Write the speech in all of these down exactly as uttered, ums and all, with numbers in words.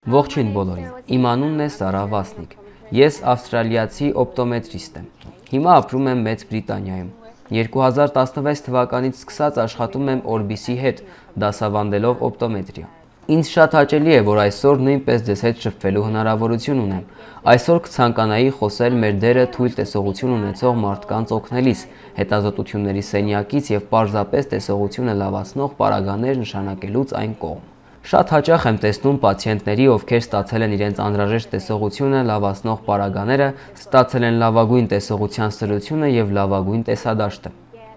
Ողջույն բոլորին, իմ անունն է Սարա Վասնիկ, ես ավստրալիացի օպտոմետրիստ եմ, հիմա ապրում եմ Մեծ Բրիտանիայում, երկու հազար տասնվեց թվականից սկսած աշխատում եմ Orbis-ի հետ, դասավանդելով օպտոմետրիա։ Ինձ շատ հաճելի է, որ այսօր նույնպես ձեզ հետ շփվելու հնարավորություն ունեմ, այսօր կցանկանայի խոսել մեր դերը թույլ տեսողություն ունեցող մարդկանց օգնելիս, հետազոտությունների սենյակից և պարզապես տեսողությունը լավացնող պարագաներ նշանակելուց այն կողմ։ Շատ հաճախ եմ տեսնում պացիենտների, ովքեր ստացել են իրենց անհրաժեշտ տեսողությունը լավացնող պարագաները, ստացել են լավագույն տեսողության սրությունը և լավագույն տեսադաշտը։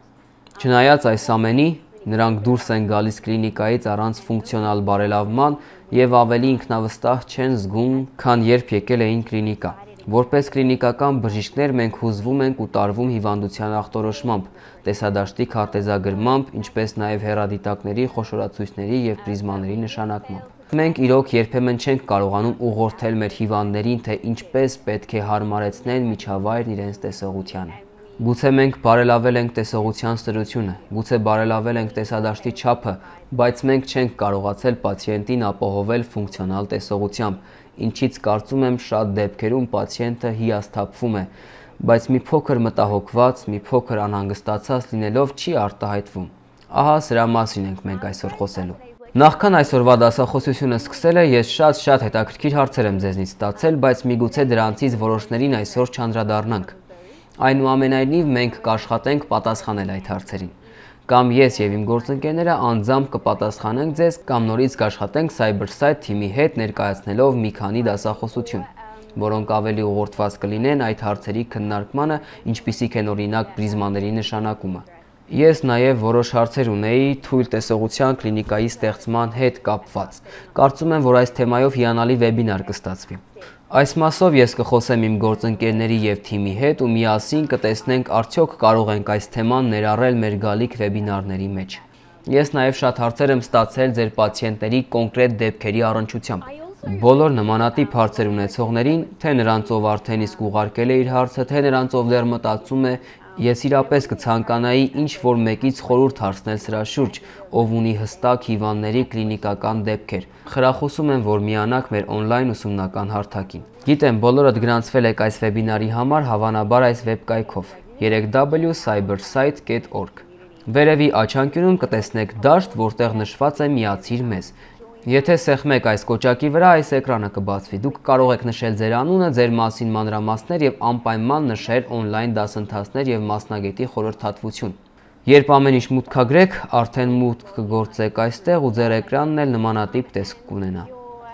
Չնայած այս ամենի, նրանք դուրս են գալիս կլինիկայից առանց ֆունկցիոնալ բարելավման և ավելի ինքնավստահ չեն զգում, քան երբ եկել էին կլինիկա։ Որպես կլինիկական բժիշկներ մենք հուզվում ենք ու տարվում հիվանդության ախտորոշմամբ, տեսադաշտի քարտեզագրմամբ, ինչպես նաև հեռադիտակների, խոշորացույցների և պրիզմաների նշանակմամբ։ Մենք իրոք երբեմն չենք կարողանում ուղղորդել մեր հիվանդներին, թե ինչպես պետք է հարմարեցնեն միջավայրն իրենց տեսողությանը։ Գուցե մենք բարելավել ենք տեսողության սրությունը, գուցե բարելավել ենք տեսադաշտի չափը, բայց մենք չենք կարողացել պացիենտին ապահովել ֆունկցիոնալ տեսողությամբ, ինչից կարծում եմ շատ դեպքերում պացիենտը հիասթափվում է, բայց մի փոքր մտահոգված, մի փոքր անհանգստացած լինելով չի արտահայտվում։ Ահա սրա մասին ենք մենք այսօր խոսելու։ Նախքան այսօրվա դասախոսությունը սկսելը, ես շատ-շատ հետաքրքիր հարցեր եմ ձեզնից ստացել, բայց միգուցե դրանցից որոշներին այսօր չանդրադառնանք։ Այնուամենայնիվ մենք կաշխատենք պատասխանել այդ հարցերին։ Կամ ես և իմ գործընկերները անձամբ կպատասխանենք ձեզ, կամ նորից կաշխատենք CyberSight թիմի հետ ներկայացնելով մի քանի դասախոսություն, որոնք ավելի ուղղորդված կլինեն այդ հարցերի քննարկմանը, ինչպիսիք են օրինակ պրիզմաների նշանակումը։ Ես նաև որոշ հարցեր ունեի թույլ տեսողության կլինիկայի ստեղծման հետ կապված։ Կարծում եմ, որ այս թեմայով հիանալի վեբինար կստացվի։ Այս մասով ես կխոսեմ իմ գործընկերների և թիմի հետ ու միասին կտեսնենք արդյոք կարող ենք այս թեման ներառել մեր գալիք վեբինարների մեջ։ Ես նաև շատ հարցեր եմ ստացել ձեր պացիենտների կոնկրետ դեպքերի առնչությամբ։ Բոլոր նմանատիպ հարցեր ունեցողներին, թե նրանց ով արդեն իսկ ուղարկել է իր հարցը, թե նրանց ով դեռ մտածում է, ես իրապես կցանկանայի ինչ-որ մեկից խորհուրդ հարցնել սրա շուրջ, ով ունի հստակ հիվանդների կլինիկական դեպքեր։ Խրախուսում եմ, որ միանաք մեր օնլայն ուսումնական հարթակին։ Գիտեմ, բոլորդ գրանցվել եք այս վեբինարի համար հավանաբար այս վեբկայքով երեք w cybersight dot org։ Վերևի աչանկյունում կտեսնեք դաշտ, որտեղ նշված է միացիր մեզ։ Եթե սեղմեք այս կոճակի վրա, այս էկրանը կբացվի։ Դուք կարող եք նշել ձեր անունը, ձեր մասին մանրամասներ և անպայման նշել օնլայն դասընթացներ և մասնագետի խորհրդատվություն։ Երբ ամեն ինչ մուտքագրեք, արդեն մուտք կգործեք այստեղ ու ձեր էկրանն էլ նմանատիպ տեսք կունենա։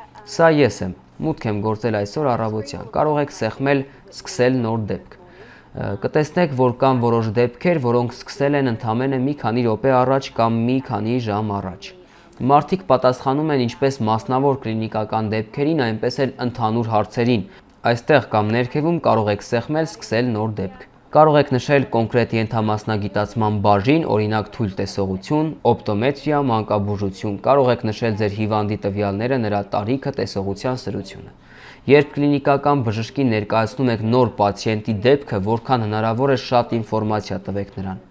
Սա ես եմ, մուտք եմ գործել այսօր առավոտյան, կարող եք սեղմել սկսել նոր դեպք։ Կտեսնեք, որ կան որոշ դեպքեր, որոնք սկսել են ընդամենը մի քանի րոպե առաջ կամ մի քանի ժամ առաջ։ Մարդիկ պատասխանում են ինչպես մասնավոր կլինիկական դեպքերին, այնպես էլ ընդհանուր հարցերին։ Այստեղ կամ ներքևում կարող եք սեղմել սկսել նոր դեպք։ Կարող եք նշել կոնկրետ ենթամասնագիտացման բաժին, օրինակ թույլ տեսողություն, օպտոմետրիա, մանկաբուժություն։ Կարող եք նշել ձեր հիվանդի տվյալները, նրա տարիքը, տեսողության սրությունը։ Երբ կլինիկական բժշկին ներկայացնում եք նոր պացիենտի դեպքը, որքան հնարավոր է շատ ինֆորմացիա տվեք նրան։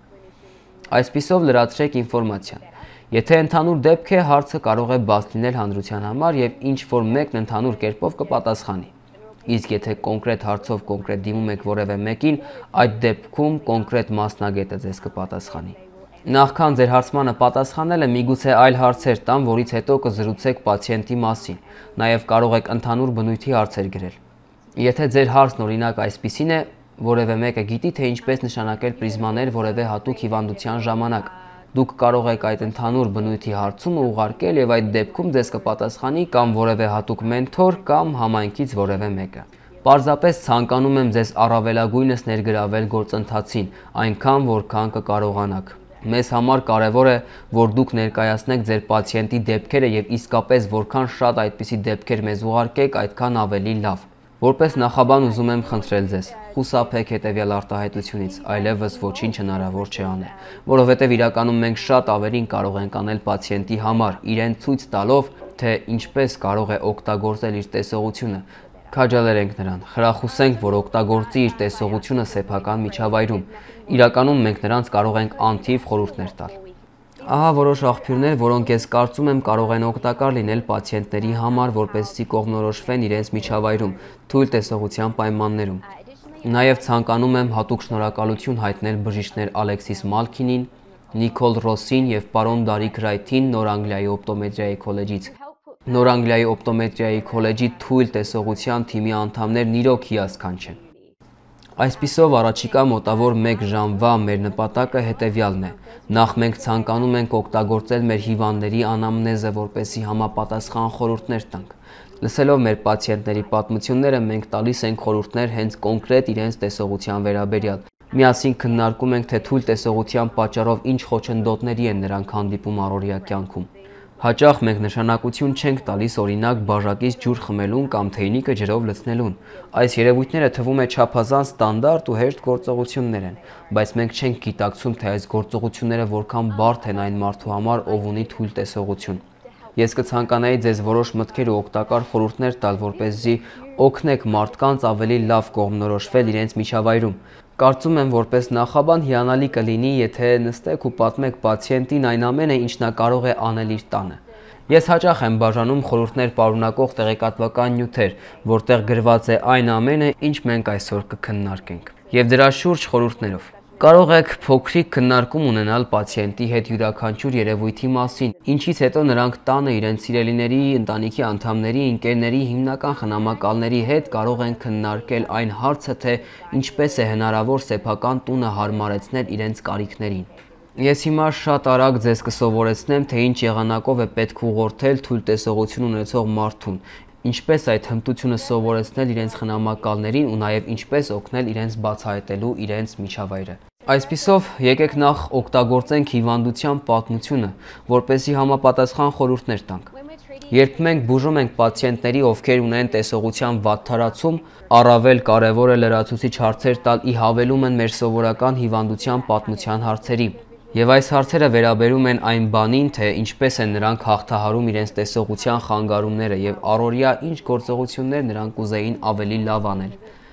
Այսպիսով լրացրեք ինֆորմացիան։ Եթե ընդհանուր դեպք է, հարցը կարող է բաց լինել հանրության համար և ինչ-որ մեկն ընդհանուր կերպով կպատասխանի։ Իսկ եթե կոնկրետ հարցով կոնկրետ դիմում եք որևէ մեկին, այդ դեպքում կոնկրետ մասնագետը ձեզ կպատասխանի։ Նախքան ձեր հարցմանը պատասխանելը միգուցե այլ հարցեր տան, որից հետո կզրուցեք պացիենտի մասին։ Նաև կարող եք ընդհանուր բնույթի հարցեր գրել։ Եթե ձեր հարցն օրինակ այսպիսին է, որևէ մեկը գիտի, թե ինչպես նշանակել պրիզմաներ որևէ հատուկ հիվանդության ժամանակ, դուք կարող եք այդ ընդհանուր բնույթի հարցումը ուղարկել և այդ դեպքում ձեզ կպատասխանի կամ որևէ հատուկ մենթոր կամ համայնքից որևէ մեկը։ Պարզապես ցանկանում եմ ձեզ առավելագույնս ներգրավել գործընթացին, այնքան որքան կկարողանաք։ Մեզ համար կարևոր է, որ դուք ներկայացնեք ձեր պացիենտի դեպքերը և իսկապես որքան շատ այդպիսի դեպքեր մեզ ուղարկեք, այդքան ավելի լավ։ Որպես նախաբան ուզում եմ խնդրել ձեզ, խուսափեք հետևյալ արտահայտությունից, այլևս ոչինչ հնարավոր չէ անել, որովհետև իրականում մենք շատ ավելին կարող ենք անել պացիենտի համար, իրեն ցույց տալով, թե ինչպես կարող է օգտագործել իր տեսողությունը։ Քաջալերենք նրան, խրախուսենք, որ օգտագործի իր տեսողությունը սեփական միջավայրում։ Իրականում մենք նրանց կարող ենք անթիվ խորհուրդներ տալ։ Ահա որոշ աղբյուրներ, որոնք ես կարծում եմ կարող են օգտակար լինել պացիենտների համար, որպեսզի կողմնորոշվեն իրենց միջավայրում, թույլ տեսողության պայմաններում։ Նաև ցանկանում եմ հատուկ շնորհակալություն հայտնել բժիշկներ Ալեքսիս Մալքինին, Նիկոլ Ռոսին և պարոն Դարիք Ռայթին Նոր Անգլիայի օպտոմետրիայի քոլեջից։ Նոր Անգլիայի օպտոմետրիայի քոլեջի թույլ տեսողության թիմի անդամներն իրոք հիասքանչ են։ Այսպիսով առաջիկա մոտավոր մեկ ժամվա մեր նպատակը հետևյալն է. Նախ մենք ցանկանում ենք օգտագործել մեր հիվանդների անամնեզը, որպեսզի համապատասխան խորհուրդներ տանք։ Լսելով մեր պացիենտների պատմությունները, մենք տալիս ենք խորհուրդներ հենց կոնկրետ իրենց տեսողության վերաբերյալ։ Միասին քննարկում ենք, թե թույլ տեսողության պատճառով ինչ խոչընդոտների են նրանք հանդիպում առօրյա կյանքում։ Հաճախ մենք նշանակություն չենք տալիս օրինակ բաժակից ջուր խմելուն կամ թեյնիկը ջրով լցնելուն։ Այս երևույթները թվում է չափազանց ստանդարտ ու հեշտ գործողություններ են, բայց մենք չենք գիտակցում, թե այս գործողությունները որքան բարդ են այն մարդու համար, ով ունի թույլ տեսողություն։ Ես կցանկանայի ձեզ որոշ մտքեր ու օգտակար խորհուրդներ տալ, որպեսզի օգնեք մարդկանց ավելի լավ կողմնորոշվել իրենց միջավայրում։ Կարծում եմ, որպես նախաբան հիանալի կլինի, եթե նստեք ու պատմեք պացիենտին այն ամենը, ինչ նա կարող է անել իր տանը։ Ես հաճախ եմ բաժանում խորհուրդներ պարունակող տեղեկատվական նյութեր, որտեղ գրված է այն ամենը, ինչ մենք այսօր կքննարկենք, եւ դրա շուրջ խորհուրդներով։ Կարող եք փոքրիկ քննարկում ունենալ պացիենտի հետ յուրաքանչյուր երևույթի մասին, ինչից հետո նրանք տանը իրենց սիրելիների, ընտանիքի անդամների, ընկերների, հիմնական խնամակալների հետ կարող են քննարկել այն հարցը, թե ինչպես է հնարավոր սեփական տունը հարմարեցնել իրենց կարիքներին։ Ես հիմա շատ արագ ձեզ կսովորեցնեմ, թե ինչ եղանակով է պետք ուղղորդել թույլ տեսողություն ունեցող մարդուն, ինչպես այդ հմտությունը սովորեցնել իրենց խնամակալներին ու նաև ինչպես օգնել իրենց բացահայտելու իրենց միջավայրը։ Այսպիսով, եկեք նախ օգտագործենք հիվանդության պատմությունը, որպեսզի համապատասխան խորհուրդներ տանք։ Երբ մենք բուժում ենք պացիենտների, ովքեր ունեն տեսողության վատթարացում, առավել կարևոր է լրացուցիչ հարցեր տալ ի հավելում են մեր սովորական հիվանդության պատմության հարցերի։ Եվ այս հարցերը վերաբերում են այն բանին, թե ինչպես են նրանք հաղթահարում իրենց տեսողության խանգարումները եւ առօրյա ինչ գործողություններ նրանք ուզեին ավելի լավ անել։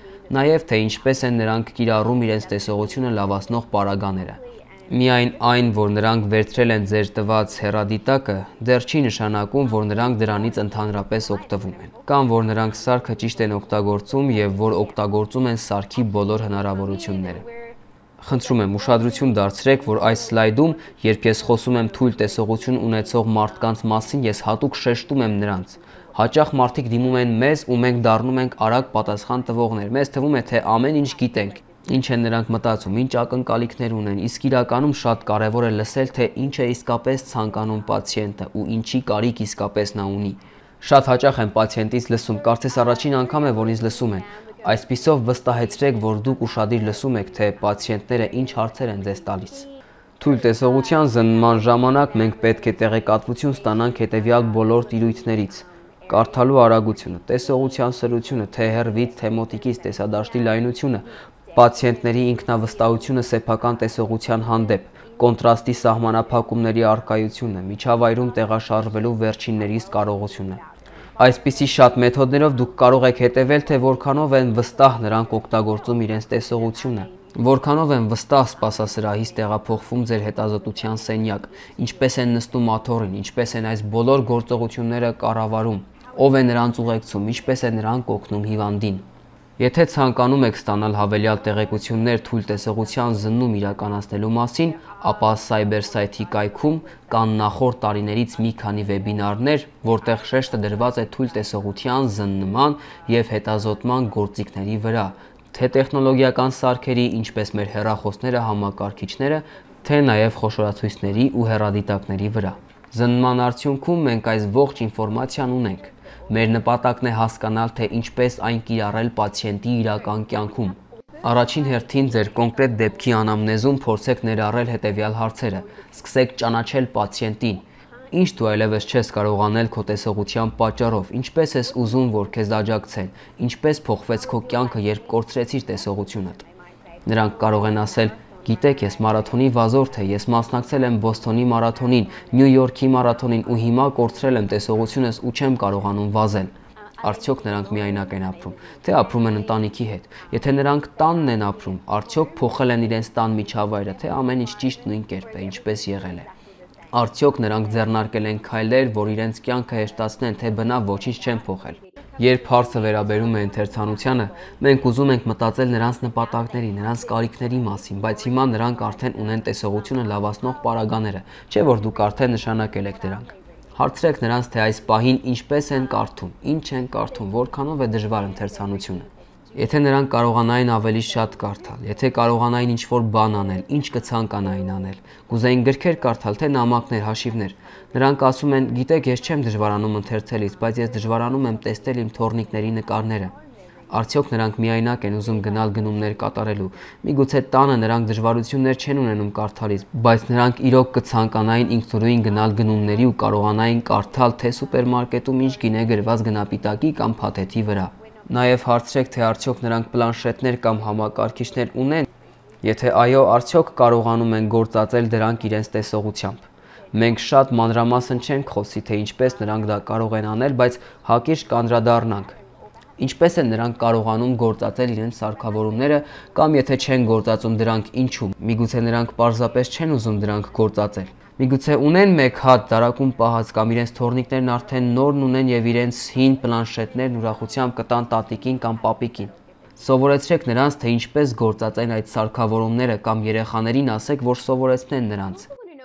Նաև թե ինչպես են նրանք կիրառում իրենց տեսողությունը լավացնող պարագաները։ Միայն այն, որ նրանք վերցրել են ձեր տված հեռադիտակը, դեռ չի նշանակում, որ նրանք դրանից ընդհանրապես օգտվում են, կամ որ նրանք սարքը ճիշտ են օգտագործում եւ որ օգտագործում են սարքի բոլոր հնարավորությունները։ Խնդրում եմ ուշադրություն դարձրեք, որ այս սլայդում, երբ ես խոսում եմ թույլ տեսողություն ունեցող մարդկանց մասին, ես հատուկ շեշտում եմ նրանց։ Հաճախ մարդիկ դիմում են մեզ ու մենք դառնում ենք արագ պատասխան տվողներ։ Մեզ թվում է, թե ամեն ինչ գիտենք, ինչ են նրանք մտածում, ինչ ակնկալիքներ ունեն, իսկ իրականում շատ կարևոր է լսել, թե ինչ է իսկապես ցանկանում պացիենտը ու ինչի կարիք իսկապես նա ունի։ Շատ հաճախ եմ պացիենտից լսում, կարծես առաջին անգամ է, որ ինձ լսում են։ Այսպիսով վստահեցրեք, որ դուք ուշադիր լսում եք, թե պացիենտները ինչ հարցեր են ձեզ տալիս։ Թույլ տեսողության զննման ժամանակ մենք պետք է տեղեկատվություն ստանանք հետևյալ բոլոր տիրույթներից. կարդալու արագությունը, տեսողության սրությունը, թե հեռվից, թե մոտիկից, տեսադաշտի լայնությունը, պացիենտների ինքնավստահությունը սեփական տեսողության հանդեպ, կոնտրաստի սահմանափակումների առկայությունը, միջավայրում տեղաշարժվելու վերջիններիս կարողությունը։ Այսպիսի շատ մեթոդներով դուք կարող եք հետևել, թե որքանով են վստահ նրանք օգտագործում իրենց տեսողությունը, որքանով են վստահ սպասասրահից տեղափոխվում ձեր հետազոտության սենյակ, ինչպես են նստում աթոռին, ինչպես են այս բոլոր գործողությունները կառավարում, ով է նրանց ուղեկցում, ինչպես է նրանք օգնում հիվանդին։ Եթե ցանկանում եք ստանալ հավելյալ տեղեկություններ թույլ տեսողության զննում իրականացնելու մասին, ապա Cybersite-ի կայքում կան նախորդ տարիներից մի քանի վեբինարներ, որտեղ շեշտը դրված է թույլ տեսողության զննման եւ հետազոտման գործիքների վրա, թե տեխնոլոգիական սարքերի, ինչպես մեր հեռախոսները, համակարգիչները, թե նաեւ խոշորացույցների ու հեռադիտակների վրա։ Զննման արդյունքում մենք այս ողջ ինֆորմացիան ունենք։ Մեր նպատակն է հասկանալ, թե ինչպես այն կիրառել պացիենտի իրական կյանքում։ Առաջին հերթին ձեր կոնկրետ դեպքի անամնեզում փորձեք ներառել հետևյալ հարցերը։ Սկսեք ճանաչել պացիենտին։ Ինչ դու այլևս չես կարող անել քո տեսողության պատճառով, ինչպես ես ուզում, որ քեզ աջակցեն, ինչպես փոխվեց քո կյանքը, երբ կորցրեցիր տեսողությունդ։ Նրանք կարող են ասել. Գիտեք, ես մարաթոնի վազորդ եմ, ես մասնակցել եմ Բոստոնի մարաթոնին, Նյու Յորքի մարաթոնին ու հիմա կորցրել եմ տեսողությունս ու չեմ կարողանում վազել։ Արդյոք նրանք միայնակ են ապրում, թե ապրում են ընտանիքի հետ։ Եթե նրանք տանն են ապրում, արդյոք փոխել են իրենց տան միջավայրը, թե ամեն ինչ ճիշտ նույն կերպ է, ինչպես եղել է։ Արդյոք նրանք ձեռնարկել են քայլեր, որ իրենց կյանքը հեշտացնեն, թե բնավ ոչինչ չեն փոխել։ Երբ հարցը վերաբերում է ընթերցանությանը, մենք ուզում ենք մտածել նրանց նպատակների, նրանց կարիքների մասին, բայց հիմա նրանք արդեն ունեն տեսողությունը լավացնող պարագաները, չէ՞ որ դուք արդեն նշանակել եք դրանք։ Հարցրեք նրանց, թե այս պահին ինչպես են կարդում, ինչ են կարդում, որքանով է դժվար ընթերցանությունը։ Եթե նրանք կարողանային ավելի շատ կարդալ, եթե կարողանային ինչ-որ բան անել, ինչ կցանկանային անել, կուզեին գրքեր կարդալ, թե նամակներ, հաշիվներ, նրանք ասում են, գիտեք, ես չեմ դժվարանում ընթերցելիս, բայց ես դժվարանում եմ տեսնել իմ թոռնիկների նկարները։ Արդյոք նրանք միայնակ են ուզում գնալ գնումներ կատարելու։ Միգուցե տանը նրանք դժվարություններ չեն ունենում կարդալիս, բայց նրանք իրոք կցանկանային ինքնուրույն գնալ գնումների ու կարողանային կարդալ, թե սուպերմարկետում ինչ գին է գրված գնապիտակի կամ փաթեթի վրա։ Նաև հարցրեք, թե արդյոք նրանք պլանշետներ կամ համակարգիչներ ունեն, եթե այո, արդյոք կարողանում են գործածել դրանք իրենց տեսողությամբ։ Մենք շատ մանրամասն չենք խոսի, թե ինչպես նրանք դա կարող են անել, բայց հակիրճ կանդրադառնանք։ Ինչպես են նրանք կարողանում գործածել իրենց սարքավորումները կամ եթե չեն գործածում դրանք, ինչու։ Միգուցե նրանք պարզապես չեն ուզում դրանք գործածել։ Միգուցե ունեն մեկ հատ դարակում պահած կամ իրենց թոռնիկներն արդեն նորն ունեն եւ իրենց հին պլանշետներն ուրախությամբ կտան տատիկին կամ պապիկին։ Սովորեցրեք նրանց, թե ինչպես գործածեն այդ սարքավորումները կամ երեխաներին ասեք, որ սովորեցնեն նրանց։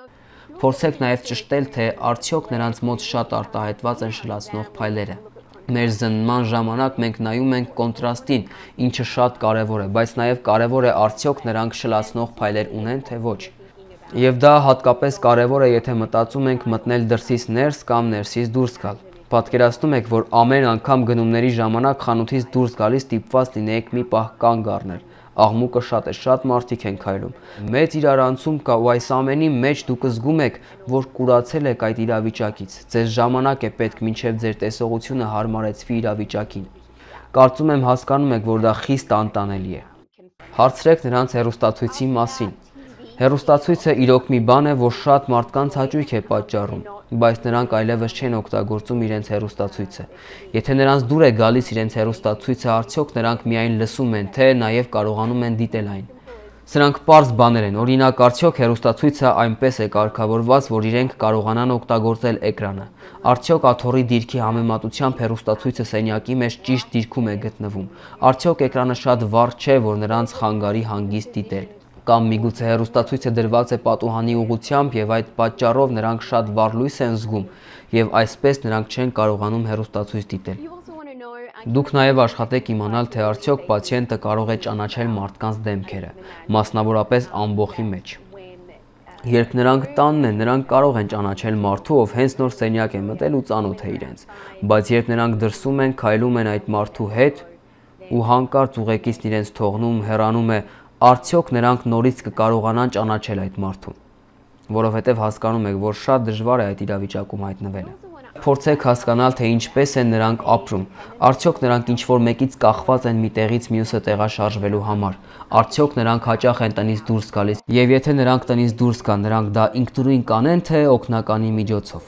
Փորձեք նաև ճշտել, թե արդյոք նրանց մոտ շատ արտահայտված են շլացնող փայլերը։ Մեր զննման ժամանակ մենք նայում ենք կոնտրաստին, ինչը շատ կարևոր է, բայց նաև կարևոր է արդյոք նրանք շլացնող փայլեր ունեն, թե ոչ։ Եվ դա հատկապես կարևոր է, եթե մտածում ենք մտնել դրսից ներս կամ ներսից դուրս գալ։ Պատկերացնում եք, որ ամեն անգամ գնումների ժամանակ խանութից դուրս գալիս ստիպված լինեիք մի պահ կանգ առնել։ Աղմուկը շատ է, շատ մարդիկ են քայլում։ Մեծ իրարանցում կա ու այս ամենի մեջ դուք զգում եք, որ կուրացել եք այդ իրավիճակից։ Ձեզ ժամանակ է պետք մինչև ձեր տեսողությունը հարմարեցվի իրավիճակին։ Կարծում եմ հասկանում եք, որ դա խիստ անտանելի է։ Հարցրեք նրանց հեռուստացույցի մասին։ Հեռուստացույցը իրոք մի բան է, որ շատ մարդկանց հաճույք է պատճառում, բայց նրանք այլևս չեն օգտագործում իրենց հեռուստացույցը։ Եթե նրանց դուր է գալիս իրենց հեռուստացույցը, արդյոք նրանք միայն լսում են, թե նաև կարողանում են դիտել այն։ Սրանք պարզ բաներ են, օրինակ, արդյոք հեռուստացույցը այնպես է կարգավորված, որ իրենք կարողանան օգտագործել էկրանը։ Արդյոք աթոռի դիրքի համեմատությամբ հեռուստացույցը սենյակի մեջ ճիշտ դիրքում է գտնվում։ Արդյոք էկրանը շատ վառ չէ, որ նրանց խանգարի հանգիստ դիտել։ Կամ միգուցե հեռուստացույցը դրված է պատուհանի ուղղությամբ եւ այդ պատճառով նրանք շատ վառ լույս են զգում եւ այսպես նրանք չեն կարողանում հեռուստացույց դիտել։ Դուք նաեւ աշխատեք իմանալ, թե արդյոք պացիենտը կարող է ճանաչել մարդկանց դեմքերը, մասնավորապես ամբոխի մեջ։ Երբ նրանք տանն են, նրանք կարող են ճանաչել մարդու, ով հենց նոր սենյակ է մտել ու ծանոթ է իրենց, բայց երբ նրանք դրսում են, քայլում են այդ մարդու հետ ու հանկարծ ուղեկիցն իրենց թողնում, հեռանում է, արդյոք նրանք նորից կկարողանան ճանաչել այդ մարդուն, որովհետև հասկանում եք, որ շատ դժվար է այդ իրավիճակում հայտնվելը։ Փորձեք հասկանալ, թե ինչպես են նրանք ապրում, արդյոք նրանք ինչ-որ մեկից կախված են մի տեղից մյուսը տեղաշարժվելու համար, արդյոք նրանք հաճախ են տնից դուրս գալիս, եւ եթե նրանք տնից դուրս գան, նրանք դա ինքնուրույն կանեն, թե օգնականի միջոցով։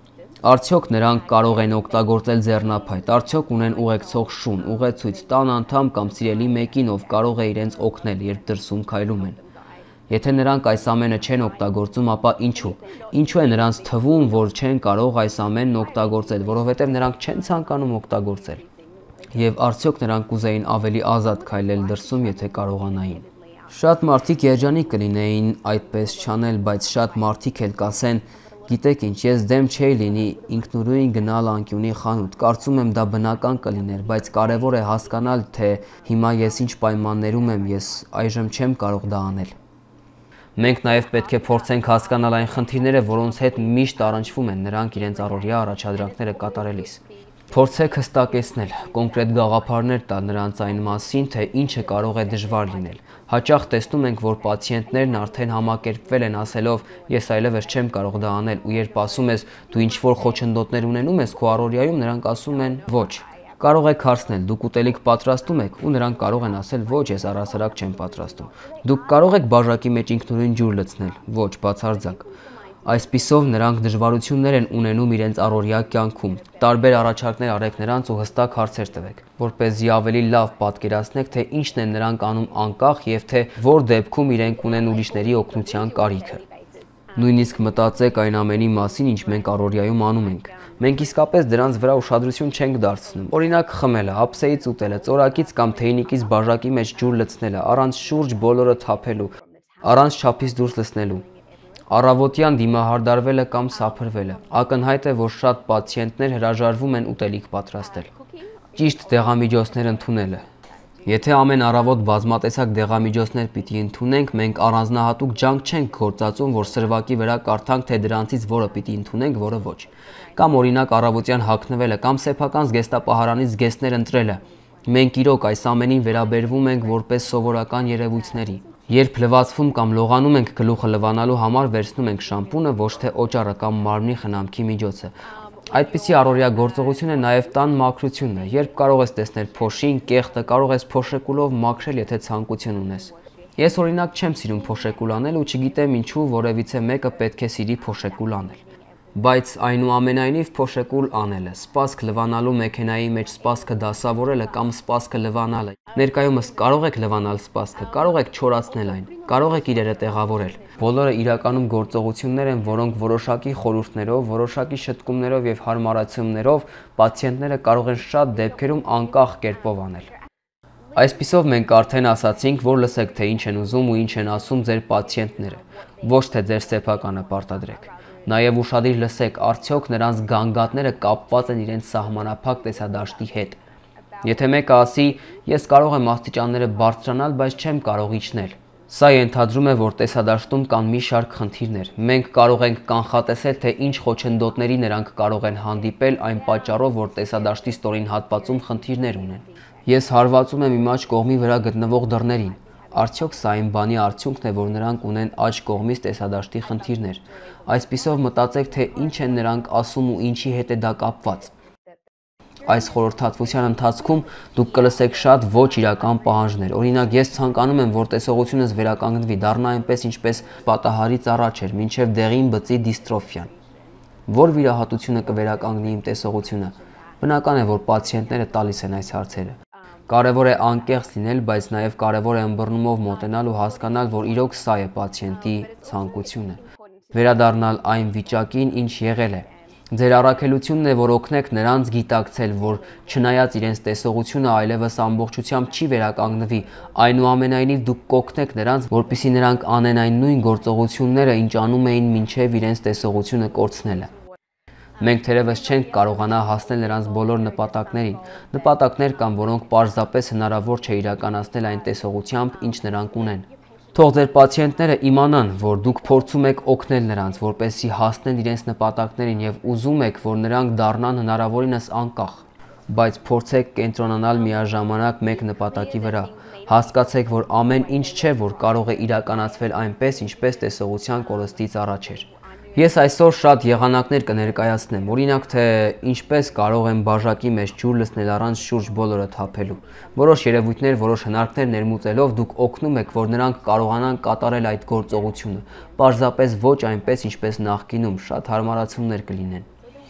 Արդյոք նրանք կարող են օգտագործել ձեռնափայտ, արդյոք ունեն ուղեկցող շուն, ուղեցույց, տան անդամ կամ սիրելի մեկին, ով կարող է իրենց օգնել, երբ դրսում քայլում են։ Եթե նրանք այս ամենը չեն օգտագործում, ապա ինչու։ Ինչու է նրանց թվում, որ չեն կարող այս ամենն օգտագործել, որովհետև նրանք չեն ցանկանում օգտագործել։ Եվ արդյոք նրանք կուզեին ավելի ազատ քայլել դրսում, եթե կարողանային։ Շատ մարդիկ երջանիկ կլինեին այդպես չանել, բայց շատ մարդիկ էլ կասեն, գիտեք ինչ, ես դեմ չէի լինի ինքնուրույն գնալ անկյունի խանութ, կարծում եմ դա բնական կլիներ, բայց կարևոր է հասկանալ, թե հիմա ես ինչ պայմաններում եմ, ես այժմ չեմ կարող դա անել։ Մենք նաև պետք է փորձենք հասկանալ այն խնդիրները, որոնց հետ միշտ առնչվում են նրանք իրենց առօրյա առաջադրանքները կատարելիս։ Փորձեք հստակեցնել, կոնկրետ գաղափարներ տալ նրանց այն մասին, թե ինչը կարող է դժվար լինել։ Հաճախ տեսնում ենք, որ պացիենտներն արդեն համակերպվել են ասելով, ես այլևս չեմ կարող դա անել, ու երբ ասում ես, դու ինչ-որ խոչընդոտներ ունենում ես քո առօրյայում, նրանք ասում են ոչ։ Կարող եք հարցնել, դուք ուտելիք պատրաստում եք, ու նրանք կարող են ասել, ոչ, ես առհասարակ չեմ պատրաստում։ Դուք կարող եք բաժակի մեջ ինքնուրույն ջուր լցնել, ոչ, բացարձակ։ Այսպիսով նրանք դժվարություններ են ունենում իրենց առօրյա կյանքում։ Տարբեր առաջարկներ արեք նրանց ու հստակ հարցեր տվեք, որպեսզի ավելի լավ պատկերացնեք, թե ինչն են նրանք անում անկախ եւ թե որ դեպքում իրենք ունեն ուրիշների օգնության կարիքը։ Նույնիսկ մտածեք այն ամենի մասին, ինչ մենք առօրյայում անում ենք։ Մենք իսկապես դրանց վրա ուշադրություն չենք դարձնում։ Օրինակ խմելը, ափսեից ուտելը, ծորակից կամ թեյնիկից բաժակի մեջ ջուր լցնելը, առանց շուրջ բոլորը թափելու, առանց չափից դուրս լցնելու։ Առավոտյան դիմահարդարվելը կամ սափրվելը։ Ակնհայտ է, որ շատ պացիենտներ հրաժարվում են ուտելիք պատրաստել։ Ճիշտ դեղամիջոցներ ընդունելը։ Եթե ամեն առավոտ բազմատեսակ դեղամիջոցներ պիտի ընդունենք, մենք առանձնահատուկ ջանք չենք գործածում, որ սրվակի վրա կարդանք, թե դրանցից որը պիտի ընդունենք, որը ոչ։ Կամ օրինակ առավոտյան հագնվելը, կամ սեփական զգեստապահարանից զգեստներ ընտրելը։ Մենք իրոք այս ամենին վերաբերվում ենք որպես սովորական երևույթների։ Երբ լվացվում կամ լողանում ենք, գլուխը լվանալու համար վերցնում ենք շամպունը, ոչ թե օճառը կամ մարմնի խնամքի միջոցը։ Այդպիսի առօրյա գործողություն է նաև տան մաքրությունը, երբ կարող ես տեսնել փոշին, կեղտը, կարող ես փոշեկուլով մաքրել, եթե ցանկություն ունես։ Ես օրինակ չեմ սիրում փոշեկուլ անել ու չգիտեմ ինչու որևիցե մեկը պետք է սիրի փոշեկուլ անել։ Բայց այնուամենայնիվ փոշեկուլ անելը, սպասք լվանալու մեքենայի մեջ սպասքը դասավորելը կամ սպասքը լվանալը։ Ներկայումս կարող եք լվանալ սպասքը, կարող եք չորացնել այն, կարող եք իրերը տեղավորել։ Բոլորը իրականում գործողություններ են, որոնք որոշակի խորհուրդներով, որոշակի շտկումներով եւ հարմարացումներով պացիենտները կարող են շատ դեպքերում անկախ կերպով անել։ Այսպիսով մենք արդեն ասացինք, որ լսեք, թե ինչ են ուզում ու ինչ են ասում ձեր պացիենտները, ոչ թե ձեր սեփականը պարտադրեք։ Նաև ուշադիր լսեք, արդյոք նրանց գանգատները կապված են իրենց սահմանափակ տեսադաշտի հետ։ Եթե մեկը ասի, ես կարող եմ աստիճանները բարձրանալ, բայց չեմ կարող իջնել։ Սա ենթադրում է, որ տեսադաշտում կան մի շարք խնդիրներ։ Մենք կարող ենք կանխատեսել, թե ինչ խոչընդոտների նրանք կարող են հանդիպել այն պատճառով, որ տեսադաշտի ստորին հատվածում խնդիրներ ունեն։ Ես հարվածում եմ իմ աջ կողմի վրա գտնվող դռներին։ Արդյոք սա այն բանի արդյունքն է, որ նրանք ունեն աջ կողմից տեսադաշտի խնդիրներ։ Այսպիսով մտածեք, թե ինչ են նրանք ասում ու ինչի հետ է դա կապված։ Այս խորհրդատվության ընթացքում դուք կլսեք շատ ոչ իրական պահանջներ։ Օրինակ, ես ցանկանում եմ, որ տեսողությունս վերականգնվի, դառնա այնպես, ինչպես պատահարից առաջ էր, մինչև դեղին բծի դիստրոֆիան։ Որ վիրահատությունը կվերականգնի իմ տեսողությունը։ Բնական է, որ պացիենտները տալիս են այս հարցերը։ Կարևոր է անկեղծ լինել, բայց նաև կարևոր է ըմբռնումով մոտենալ ու հասկանալ, որ իրոք սա է պացիենտի ցանկությունը։ Վերադառնալ այն վիճակին, ինչ եղել է։ Ձեր առաքելությունն է, որ օգնեք նրանց գիտակցել, որ չնայած իրենց տեսողությունը այլևս ամբողջությամբ չի վերականգնվի, այնուամենայնիվ դուք կօգնեք նրանց, որպեսզի նրանք անեն այն նույն գործողությունները, ինչ անում էին մինչև իրենց տեսողությունը կորցնելը։ Մենք թերևս չենք կարողանա հասնել նրանց բոլոր նպատակներին, նպատակներ կան, որոնք պարզապես հնարավոր չէ իրականացնել այն տեսողությամբ, ինչ նրանք ունեն։ Թող ձեր պացիենտները իմանան, որ դուք փորձում եք օգնել նրանց, որպեսզի հասնեն իրենց նպատակներին եւ ուզում եք, որ նրանք դառնան հնարավորինս անկախ, բայց փորձեք կենտրոնանալ միաժամանակ մեկ նպատակի վրա։ Հասկացեք, որ ամեն ինչ չէ, որ կարող է իրականացվել այնպես, ինչպես տեսողության կորստից առաջ էր։ Ես այսօր շատ եղանակներ կներկայացնեմ, օրինակ թե ինչպես կարող եմ բաժակի մեջ ջուր լցնել առանց շուրջ բոլորը թափելու։ Որոշ երևույթներ, որոշ հնարքներ ներմուծելով դուք օգնում եք, որ նրանք կարողանան կատարել այդ գործողությունը, պարզապես ոչ այնպես, ինչպես նախկինում, շատ հարմարացումներ կլինեն։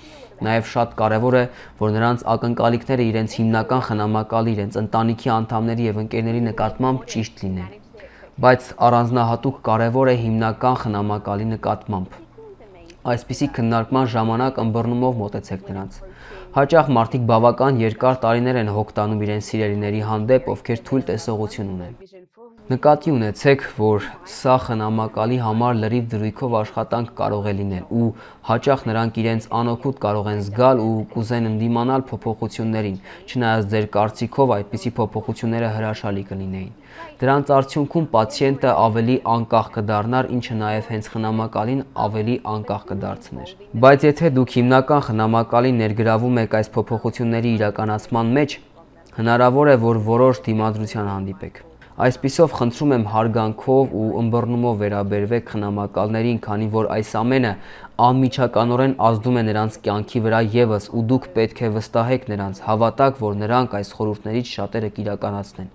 Նաև շատ կարևոր է, որ նրանց ակնկալիքները իրենց հիմնական խնամակալի, իրենց ընտանիքի անդամների եւ ընկերների նկատմամբ ճիշտ լինեն։ Բայց առանձնահատուկ կարևոր է հիմնական խնամակալի նկատմամբ։ Այսպիսի քննարկման ժամանակ ըմբռնումով մոտեցեք նրանց։ Հաճախ մարդիկ բավական երկար տարիներ են հոգ տանում իրենց սիրելիների հանդեպ, ովքեր թույլ տեսողություն ունեն։ Նկատի ունեցեք, որ սա խնամակալի համար լրիվ դրույքով աշխատանք կարող է լինել ու հաճախ նրանք իրենց անօգուտ կարող են զգալ ու կուզեն ընդդիմանալ փոփոխություններին, չնայած ձեր կարծիքով այդպիսի փոփոխությունները հրաշալի կլինեին։ Դրանց արդյունքում պացիենտը ավելի անկախ կդառնար, ինչը նաև հենց խնամակալին ավելի անկախ կդարձներ։ Բայց եթե դուք հիմնական խնամակալին ներգրավում եք այս փոփոխությունների իրականացման մեջ, հնարավոր է, որ որոշ դիմադրության հանդիպեք։ Այսպիսով խնդրում եմ հարգանքով ու ըմբռնումով վերաբերվեք խնամակալներին, քանի որ այս ամենը անմիջականորեն ազդում է նրանց կյանքի վրա եւս ու դուք պետք է վստահեք նրանց, հավատաք, որ նրանք այս խորհուրդներից շատերը կիրականացնեն։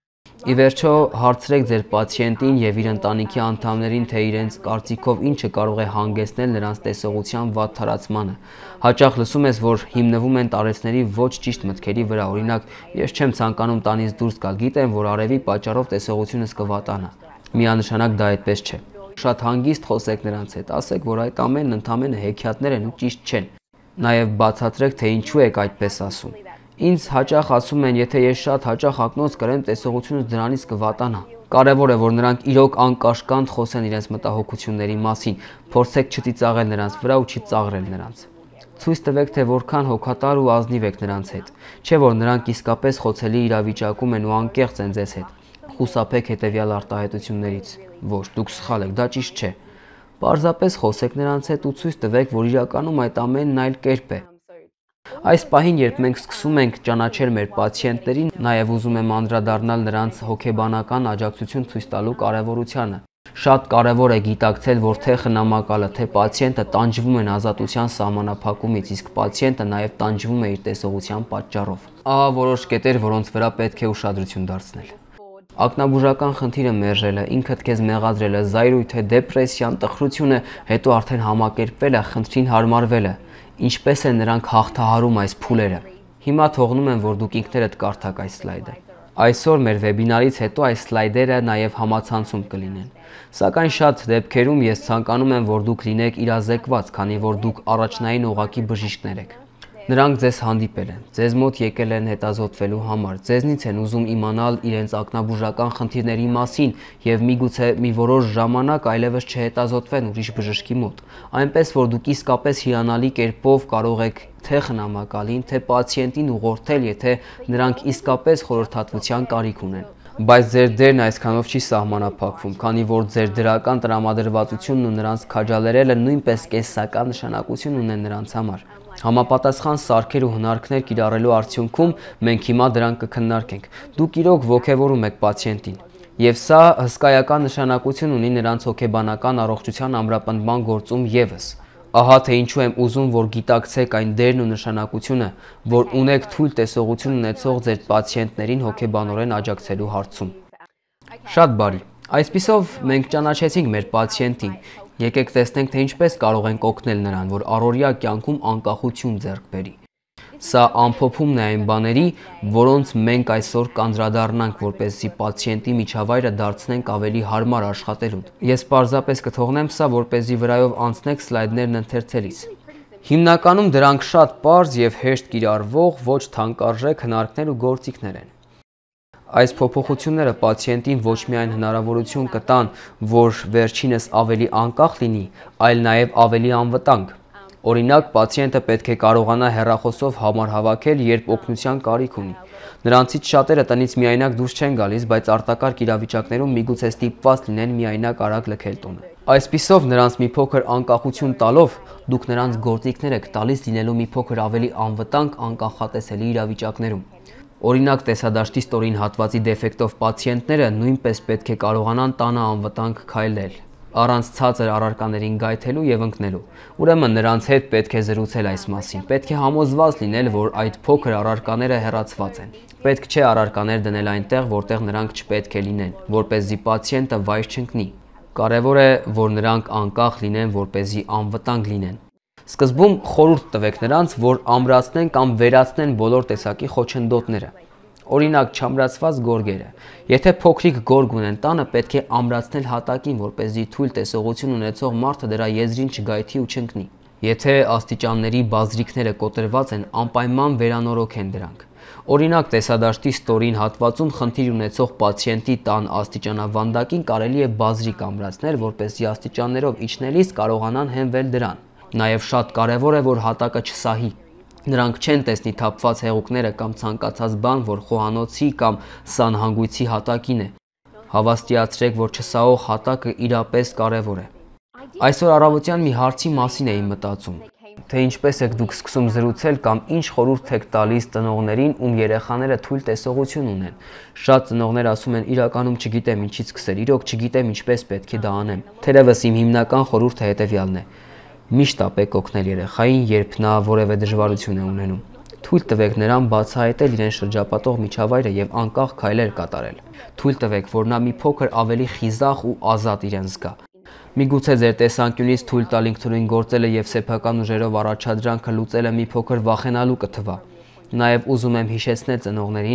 Ի վերջո, հարցրեք ձեր պացիենտին եւ իր ընտանիքի անդամներին, թե իրենց կարծիքով ինչը կարող է հանգեցնել նրանց տեսողության վատ թարացմանը։ Հաճախ լսում ես, որ հիմնվում են տարեցների ոչ ճիշտ մտքերի վրա, օրինակ, ես չեմ ցանկանում տանից դուրս գալ, գիտեմ, որ արևի պատճառով տեսողությունս կվատանա։ Միանշանակ դա այդպես չէ։ Շատ հանգիստ խոսեք նրանց հետ, ասեք, որ այդ ամենն ընդամենը հեքիաթներ են ու ճիշտ չեն։ Նաև բացատրեք, թե ինչու եք այդպես ասում։ Ինձ հաճախ ասում են, եթե ես շատ հաճախ ակնոց կրեմ, տեսողությունս դրանից կվատանա։ Կարևոր է, որ նրանք իրոք անկաշկանդ խոսեն իրենց մտահոգությունների մասին, փորձեք չծիծաղել նրանց վրա ու չծաղրել նրանց։ Ցույց տվեք, թե որքան հոգատար ու ազնիվ եք նրանց հետ, չէ որ նրանք իսկապես խոցելի իրավիճակում են ու անկեղծ են ձեզ հետ։ Խուսափեք հետևյալ արտահայտություններից։ Ոչ, դուք սխալ եք, դա ճիշտ չէ։ Պարզապես խոսեք նրանց հետ ու ցույց տվեք, որ իրականում այդ ամենն այլ կերպ է։ Այս պահին, երբ մենք սկսում ենք ճանաչել մեր պացիենտներին, նաև ուզում եմ անդրադառնալ նրանց հոգեբանական աջակցություն ցույց տալու կարևորությանը։ Շատ կարևոր է գիտակցել, որ թե խնամակալը, թե պացիենտը տանջվում են ազատության սահմանափակումից, իսկ պացիենտը նաև տանջվում է իր տեսողության պատճառով։ Ահա որոշ կետեր, որոնց վրա պետք է ուշադրություն դարձնել։ Ակնաբուժական խնդիրը մերժելը, ինքդ քեզ մեղադրելը, զայրույթը, դեպրեսիան, տխրությունը, հետո արդեն համակերպվելը, խնդրին հարմարվելը։ Ինչպես են նրանք հաղթահարում այս փուլերը։ Հիմա թողնում եմ, որ դուք ինքներդ կարդաք այս սլայդը։ Այսօր մեր վեբինարից հետո այս սլայդերը նաև համացանցում կլինեն։ Սակայն շատ դեպքերում ես ցանկանում եմ, որ դուք լինեք իրազեկված, քանի որ դուք առաջնային օղակի բժիշկներ եք։ Նրանք ձեզ հանդիպել են, ձեզ մոտ եկել են հետազոտվելու համար, ձեզնից են ուզում իմանալ իրենց ակնաբուժական խնդիրների մասին եւ միգուցե մի որոշ ժամանակ այլևս չհետազոտվեն ուրիշ բժշկի մոտ, այնպես որ դուք իսկապես հիանալի կերպով կարող եք թե խնամակալին, թե պացիենտին ուղղորդել, եթե նրանք իսկապես խորհրդատվության կարիք ունեն։ Բայց ձեր դերն այսքանով չի սահմանափակվում, քանի որ ձեր դրական տրամադրվածությունն ու նրանց քաջալերելը նույնպես կեսական նշանակություն ունեն նրանց համար։ Համապատասխան սարքեր ու հնարքներ կիրառելու արդյունքում մենք հիմա դրանք կքննարկենք։ Դուք իրոք ոգևորում եք պացիենտին, եւ սա հսկայական նշանակություն ունի նրանց հոգեբանական առողջության ամրապնդման գործում եւս։ Ահա թե ինչու եմ ուզում, որ գիտակցեք այն դերն ու նշանակությունը, որ ունեք թույլ տեսողություն ունեցող ձեր պացիենտներին հոգեբանորեն աջակցելու հարցում։ Շատ բարի։ Այսպիսով մենք ճանաչեցինք մեր պացիենտին։ Եկեք տեսնենք, թե ինչպես կարող ենք օգնել նրան, որ առօրյա կյանքում անկախություն ձեռք բերի։ Սա ամփոփումն է այն բաների, որոնց մենք այսօր կանդրադառնանք, որպեսզի պացիենտի միջավայրը դարձնենք ավելի հարմար աշխատելուն։ Ես պարզապես կթողնեմ սա, որպեսզի վրայով անցնեք սլայդներն ընթերցելիս։ Հիմնականում դրանք շատ պարզ եւ հեշտ կիրառվող, ոչ թանկարժեք հնարքներ ու գործիքներ են։ Այս փոփոխությունները պացիենտին ոչ միայն հնարավորություն կտան, որ վերջինս ավելի անկախ լինի, այլ նաև ավելի անվտանգ։ Օրինակ, պացիենտը պետք է կարողանա հեռախոսով համար հավաքել, երբ օգնության կարիք ունի։ Նրանցից շատերը տնից միայնակ դուրս չեն գալիս, բայց արտակարգ իրավիճակներում միգուցե ստիպված լինեն միայնակ արագ լքել տունը։ Այսպիսով նրանց մի փոքր անկախություն տալով, դուք նրանց գործիքներ եք տալիս լինելու մի փոքր ավելի անվտանգ, անկանխատեսելի իրավիճակներում։ Օրինակ, տեսադաշտի ստորին հատվածի դեֆեկտով պացիենտները նույնպես պետք է կարողանան տանը անվտանգ քայլել, առանց ցածր առարկաներին գայթելու եւ ընկնելու։ Ուրեմն նրանց հետ պետք է զրուցել այս մասին։ Պետք է համոզված լինել, որ այդ փոքր առարկաները հեռացված են։ Պետք չէ առարկաներ դնել այնտեղ, որտեղ նրանք չպետք է լինեն, որպեսզի պացիենտը վայր չընկնի։ Կարևոր է, որ նրանք անկախ լինեն, որպեսզի անվտանգ լինեն։ Սկզբում խորհուրդ տվեք նրանց, որ ամրացնեն կամ վերացնեն բոլոր տեսակի խոչընդոտները։ Օրինակ, չամրացված գորգերը։ Եթե փոքրիկ գորգ ունեն տանը, պետք է ամրացնել հատակին, որպեսզի թույլ տեսողություն ունեցող մարդը դրա եզրին չգայթի ու չընկնի։ Եթե աստիճանների բազրիկները կոտրված են, անպայման վերանորոգեն դրանք։ Օրինակ, տեսադաշտի ստորին հատվածում խնդիր ունեցող պացիենտի տան աստիճանավանդակին կարելի է բազրիկ ամրացնել, որպեսզի աստիճաններով իջնելիս կարողանան հենվել դրան։ Նաև շատ կարևոր է, որ հատակը չսահի։ Նրանք չեն տեսնի թափված հեղուկները կամ ցանկացած բան, որ խոհանոցի կամ սանհանգույցի հատակին է։ Հավաստիացրեք, որ չսահող հատակը իրապես կարևոր է։ Այսօր առավոտյան մի հարցի մասին էի մտածում, թե ինչպես եք դուք սկսում զրուցել կամ ինչ խորհուրդ եք տալիս ծնողներին, ում երեխաները թույլ տեսողություն ունեն։ Շատ ծնողներ ասում են, իրականում չգիտեմ ինչից սկսել, իրոք չգիտեմ ինչպես պետք է դա անեմ։ Թերևս իմ հիմնական խորհուրդը հետևյալն է. միշտ ապեք օգնել երեխային, երբ նա որևէ դժվարություն է ունենում։ Թույլ տվեք նրան բացահայտել իրեն շրջապատող միջավայրը եւ անկախ քայլեր կատարել։ Թույլ տվեք, որ նա մի փոքր ավելի խիզախ ու ազատ իրեն զգա։ Միգուցե ձեր տեսանկյունից թույլ տալ ինքնուրույն գործելը եւ սեփական ուժերով առաջադրանքը լուծելը մի փոքր վախենալու կթվա։ Նաև ուզում եմ հիշեցնել ծնողներին,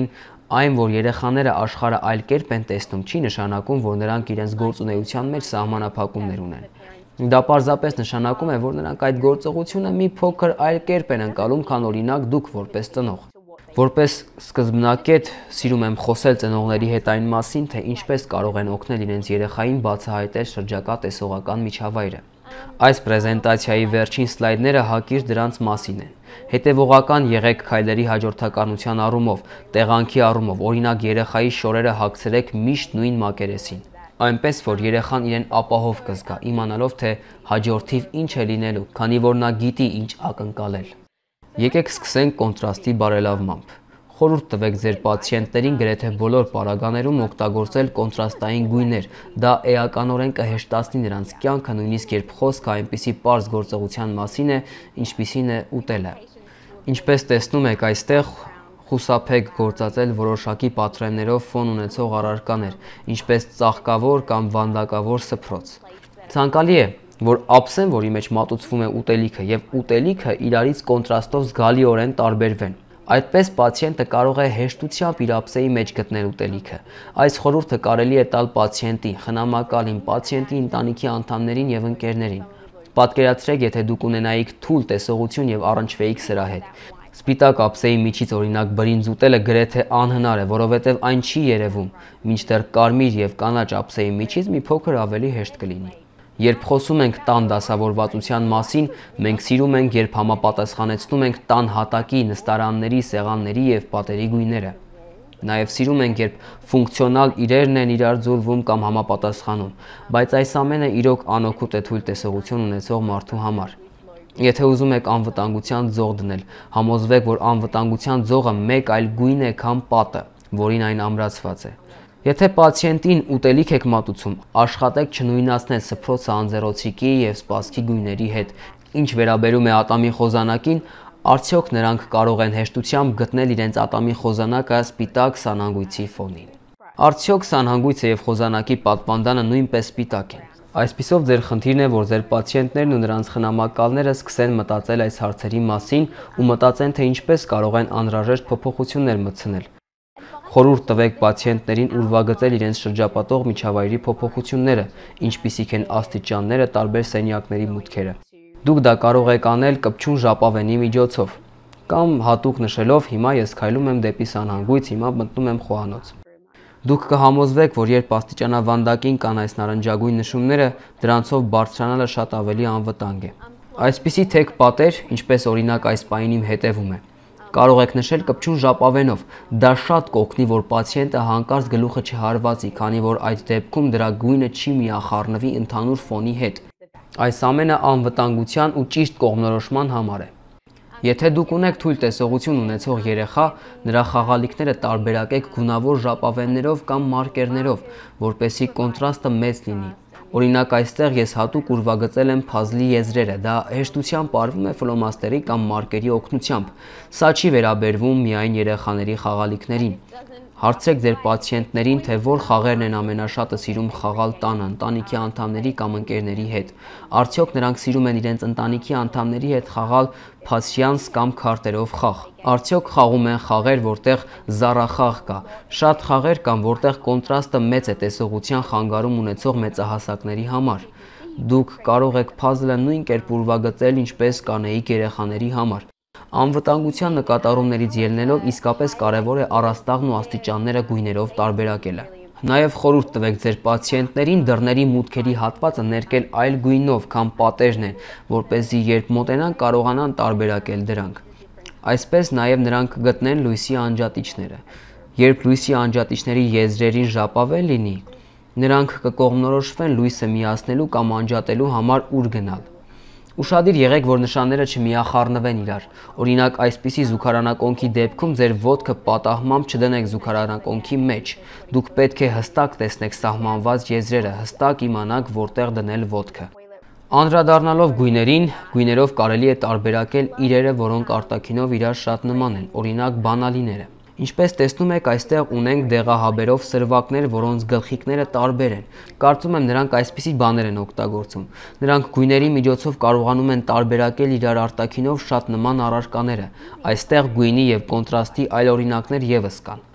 Այն, որ երեխաները աշխարհը այլ կերպ են տեսնում, չի նշանակում, որ նրանք իրենց գործունեության մեջ սահմանափակումներ ունեն։ Դա պարզապես նշանակում է, որ նրանք այդ գործողությունը մի փոքր այլ կերպ են ընկալում, քան օրինակ դուք որպես ծնող։ Որպես սկզբնակետ սիրում եմ խոսել ծնողների հետ այն մասին, թե ինչպես կարող են օգնել իրենց երեխային բացահայտել շրջակա տեսողական միջավայրը։ Այս պրեզենտացիայի վերջին սլայդները հակիրճ դրանց մասին են։ Հետևողական եղեք քայլերի հաջորդականության առումով, տեղանքի առումով, օրինակ երեխայի շորերը հագցրեք միշտ նույն մակերեսին, այնպես որ երեխան իրեն ապահով կզգա, իմանալով թե հաջորդիվ ինչ է լինելու, քանի որ նա գիտի ինչ ակնկալել։ Եկեք սկսենք կոնտրաստի բարելավմամբ։ Խորհուրդ տվեք ձեր պացիենտներին գրեթե բոլոր պարագաներում օգտագործել կոնտրաստային գույներ, դա էականորեն կհեշտացնի նրանց կյանքը, նույնիսկ երբ խոսքը այնպիսի պարզ գործողության մասին է, ինչպիսին է ուտելը։ Ինչպես տեսնում եք այստեղ, խուսափեք գործածել որոշակի պատրեններով ֆոն ունեցող առարկաներ, ինչպես ծաղկավոր կամ վանդակավոր սփռոց։ Ցանկալի է, որ ափսեն, որի մեջ մատուցվում է ուտելիքը, եւ ուտելիքը իրարից կոնտրաստով զգալիորեն տարբերվեն։ Այդպես պացիենտը կարող է հեշտությամբ իր ափսեի մեջ գտնել ուտելիքը։ Այս խորհուրդը կարելի է տալ պացիենտին, խնամակալին, պացիենտի ընտանիքի անդամներին եւ ընկերներին։ Պատկերացրեք, եթե դուք ունենայիք թույլ տեսողություն եւ առնչվեիք սրա հետ։ Սպիտակ ափսեի միջից օրինակ բրինձ ուտելը գրեթե անհնար է, որովհետեւ այն չի երևում, մինչդեռ կարմիր եւ կանաչ ափսեի միջից մի փոքր ավելի հեշտ կլինի։ Երբ խոսում ենք տան դասավորվածության մասին, մենք սիրում ենք, երբ համապատասխանեցնում ենք տան հատակի, նստարանների, սեղանների եւ պատերի գույները։ Նաեւ սիրում ենք, երբ ֆունկցիոնալ իրերն են իրար ձուլվում կամ համապատասխանում, բայց այս ամենը իրոք անօգուտ է թույլ տեսողություն ունեցող մարդու համար։ Եթե ուզում եք անվտանգության ձող դնել, համոզվեք, որ անվտանգության ձողը մեկ այլ գույն է, քան պատը, որին այն ամրացված է։ Եթե պացիենտին ուտելիք եք մատուցում, աշխատեք չնույնացնել սփռոցը անձեռոցիկի եւ սպասքի գույների հետ։ Ինչ վերաբերում է ատամի խոզանակին, արդյոք նրանք կարող են հեշտությամբ գտնել իրենց ատամի խոզանակը սպիտակ սանհանգույցի ֆոնին։ Արդյոք սանհանգույցը եւ խոզանակի պատվանդանը նույնպես սպիտակ են։ Այսպիսով ձեր խնդիրն է, որ ձեր պացիենտներն ու նրանց խնամակալները սկսեն մտածել այս հարցերի մասին ու մտածեն, թե ինչպես կարող են անհրաժեշտ փոփոխություններ մտցնել։ Խորհուրդ տվեք պացիենտներին ուրվագծել իրենց շրջապատող միջավայրի փոփոխությունները, ինչպիսիք են աստիճանները, տարբեր սենյակների մուտքերը։ Դուք դա կարող եք անել կպչուն ժապավենի միջոցով, կամ հատուկ նշելով հիմա ես քայլում եմ դեպի սանհանգույց, հիմա մտնում եմ խոհանոց։ Դուք կհամոզվեք, որ երբ աստիճանավանդակին կան այս նարնջագույն նշումները, դրանցով բարձրանալը շատ ավելի անվտանգ է։ Այսպիսի թեք պատեր, ինչպես օրինակ այս պահին իմ հետևում է, կարող եք նշել կպչուն ժապավենով, դա շատ կօգնի, որ պացիենտը հանկարծ գլուխը չհարվածի, քանի որ այդ դեպքում դրա գույնը չի միախառնվի ընդհանուր ֆոնի հետ։ Այս ամենը անվտանգության ու ճիշտ կողմնորոշման համար է։ Եթե դուք ունեք թույլ տեսողություն ունեցող երեխա, նրա խաղալիքները տարբերակեք գունավոր ժապավեններով կամ մարկերներով, որպեսզի կոնտրաստը մեծ լինի։ Օրինակ այստեղ ես հատուկ ուրվագծել եմ փազլի եզրերը, դա հեշտությամբ արվում է ֆլոմաստերի կամ մարկերի օգնությամբ։ Սա չի վերաբերվում միայն երեխաների խաղալիքներին։ Հարցրեք ձեր պացիենտներին, թե որ խաղերն են ամենաշատը սիրում խաղալ տանը, ընտանիքի անդամների կամ ընկերների հետ։ Արդյոք նրանք սիրում են իրենց ընտանիքի անդամների հետ խաղալ փասյանս կամ քարտերով խաղ։ Արդյոք խաղում են խաղեր, որտեղ զառախաղ կա։ Շատ խաղեր կան, որտեղ կոնտրաստը մեծ է տեսողության խանգարում ունեցող մեծահասակների համար։ Դուք կարող եք փազլը նույն կերպ ուրվագծել, ինչպես կանեիք երեխաների համար։ Անվտանգության նկատառումներից ելնելով իսկապես կարևոր է առաստաղն ու աստիճանները գույներով տարբերակելը։ Նաև խորհուրդ տվեք ձեր պացիենտներին դռների մուտքերի հատվածը ներկել այլ գույնով, քան պատերն են, որպեսզի երբ մոտենան կարողանան տարբերակել դրանք։ Այսպես նաև նրանք կգտնեն լույսի անջատիչները։ Երբ լույսի անջատիչների եզրերին ժապավեն լինի, նրանք կկողմնորոշվեն լույսը միացնելու կամ անջատելու համար ուր գնալ։ Ուշադիր եղեք, որ նշանները չմիախառնվեն իրար։ Օրինակ, այսպիսի զուգարանակոնքի դեպքում ձեր ոտքը պատահմամբ չդնեք զուգարանակոնքի մեջ։ Դուք պետք է հստակ տեսնեք սահմանված եզրերը, հստակ իմանաք որտեղ դնել ոտքը։ Անդրադառնալով գույներին, գույներով կարելի է տարբերակել իրերը, որոնք արտաքինով իրար շատ նման են, օրինակ բանալիները։ Ինչպես տեսնում եք, այստեղ ունենք դեղահաբերով սրվակներ, որոնց գլխիկները տարբեր են։ Կարծում եմ նրանք այսպիսի բաներ են օգտագործում։ Նրանք գույների միջոցով կարողանում են տարբերակել իրար արտաքինով շատ նման առարկաները։ Այստեղ գույնի եւ կոնտրաստի այլ օրինակներ եւս կան։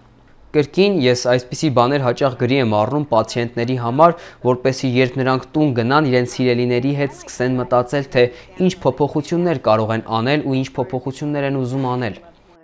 Կրկին ես այսպիսի բաներ հաճախ գրի եմ առնում պացիենտների համար, որպեսզի երբ նրանք տուն գնան, իրենց սիրելիների հետ սկսեն մտածել, թե ինչ փոփոխություններ կարող են անել ու ինչ փոփոխություններ են ուզում անել։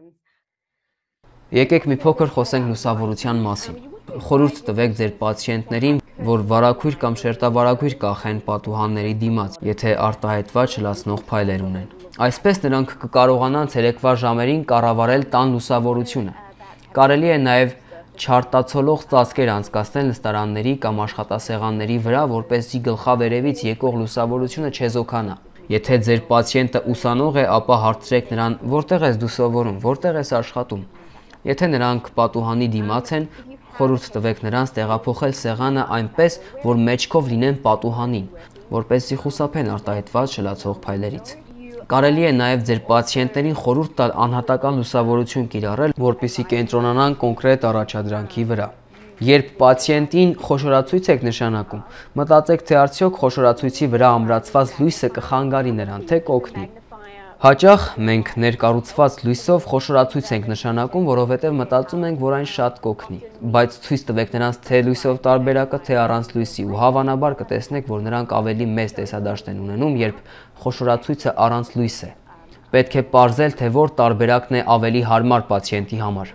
Եկեք մի փոքր խոսենք լուսավորության մասին։ Խորհուրդ տվեք ձեր պացիենտներին, որ վարագույր կամ շերտավարագույր կախեն պատուհանների դիմաց, եթե արտահայտված չլացնող փայլեր ունեն։ Այսպես նրանք կկարողանան ցերեկվա ժամերին կառավարել տան լուսավորությունը։ Կարելի է նաև չարտացոլող ծածկեր անցկացնել նստարանների կամ աշխատասեղանների վրա, որպեսզի գլխավերևից եկող լուսավորությունը չեզոքանա։ Եթե ձեր պացիենտը ուսանող է, ապա հարցրեք նրան, որտեղ ես դու սովորում, որտեղ ես աշխատում։ Եթե նրանք պատուհանի դիմաց են, խորհուրդ տվեք նրանց տեղափոխել սեղանը այնպես, որ մեջքով լինեն պատուհանին, որպեսզի խուսափեն արտահայտված չլացող փայլերից։ Կարելի է նաև ձեր պացիենտներին խորհուրդ տալ անհատական լուսավորություն կիրառել, որպեսզի կենտրոնանան կոնկրետ առաջադրանքի վրա։ Երբ պացիենտին խոշորացույց եք նշանակում, մտածեք, թե արդյոք խոշորացույցի վրա ամրացված լույսը կխանգարի նրան, թե կօգնի։ Հաճախ մենք ներկառուցված լույսով խոշորացույց ենք նշանակում, որովհետև մտածում ենք, որ այն շատ կօգնի, բայց ցույց տվեք նրանց թե լույսով տարբերակը, թե առանց լույսի, ու հավանաբար կտեսնեք, որ նրանք ավելի մեծ տեսադաշտ են ունենում, երբ խոշորացույցը առանց լույս է։ Պետք է պարզել, թե որ տարբերակն է ավելի հարմար պացիենտի համար։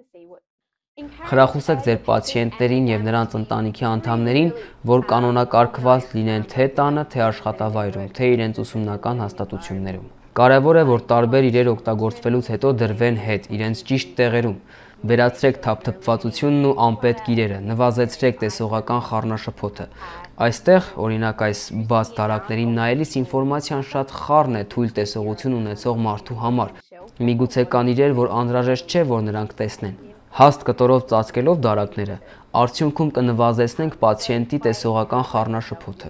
Խրախուսեք ձեր պացիենտներին և նրանց ընտանիքի անդամներին, որ կանոնակարգված լինեն թե տանը, թե աշխատավայրում, թե իրենց ուսումնական հաստատություններում։ Կարևոր է, որ տարբեր իրեր օգտագործվելուց հետո դրվեն հետ իրենց ճիշտ տեղերում։ Վերացրեք թափթփվածությունն ու անպետք իրերը, նվազեցրեք տեսողական խառնաշփոթը։ Այստեղ, օրինակ այս բաց դարակներին նայելիս, ինֆորմացիան շատ խառն է թույլ տեսողություն ունեցող մարդու համար։ Միգուցե կան իրեր, որ անհրաժեշտ չէ, որ նրանք տեսնեն։ Հաստ կտորով ծածկելով դարակները, արդյունքում կնվազեցնենք պացիենտի տեսողական խառնաշփոթը։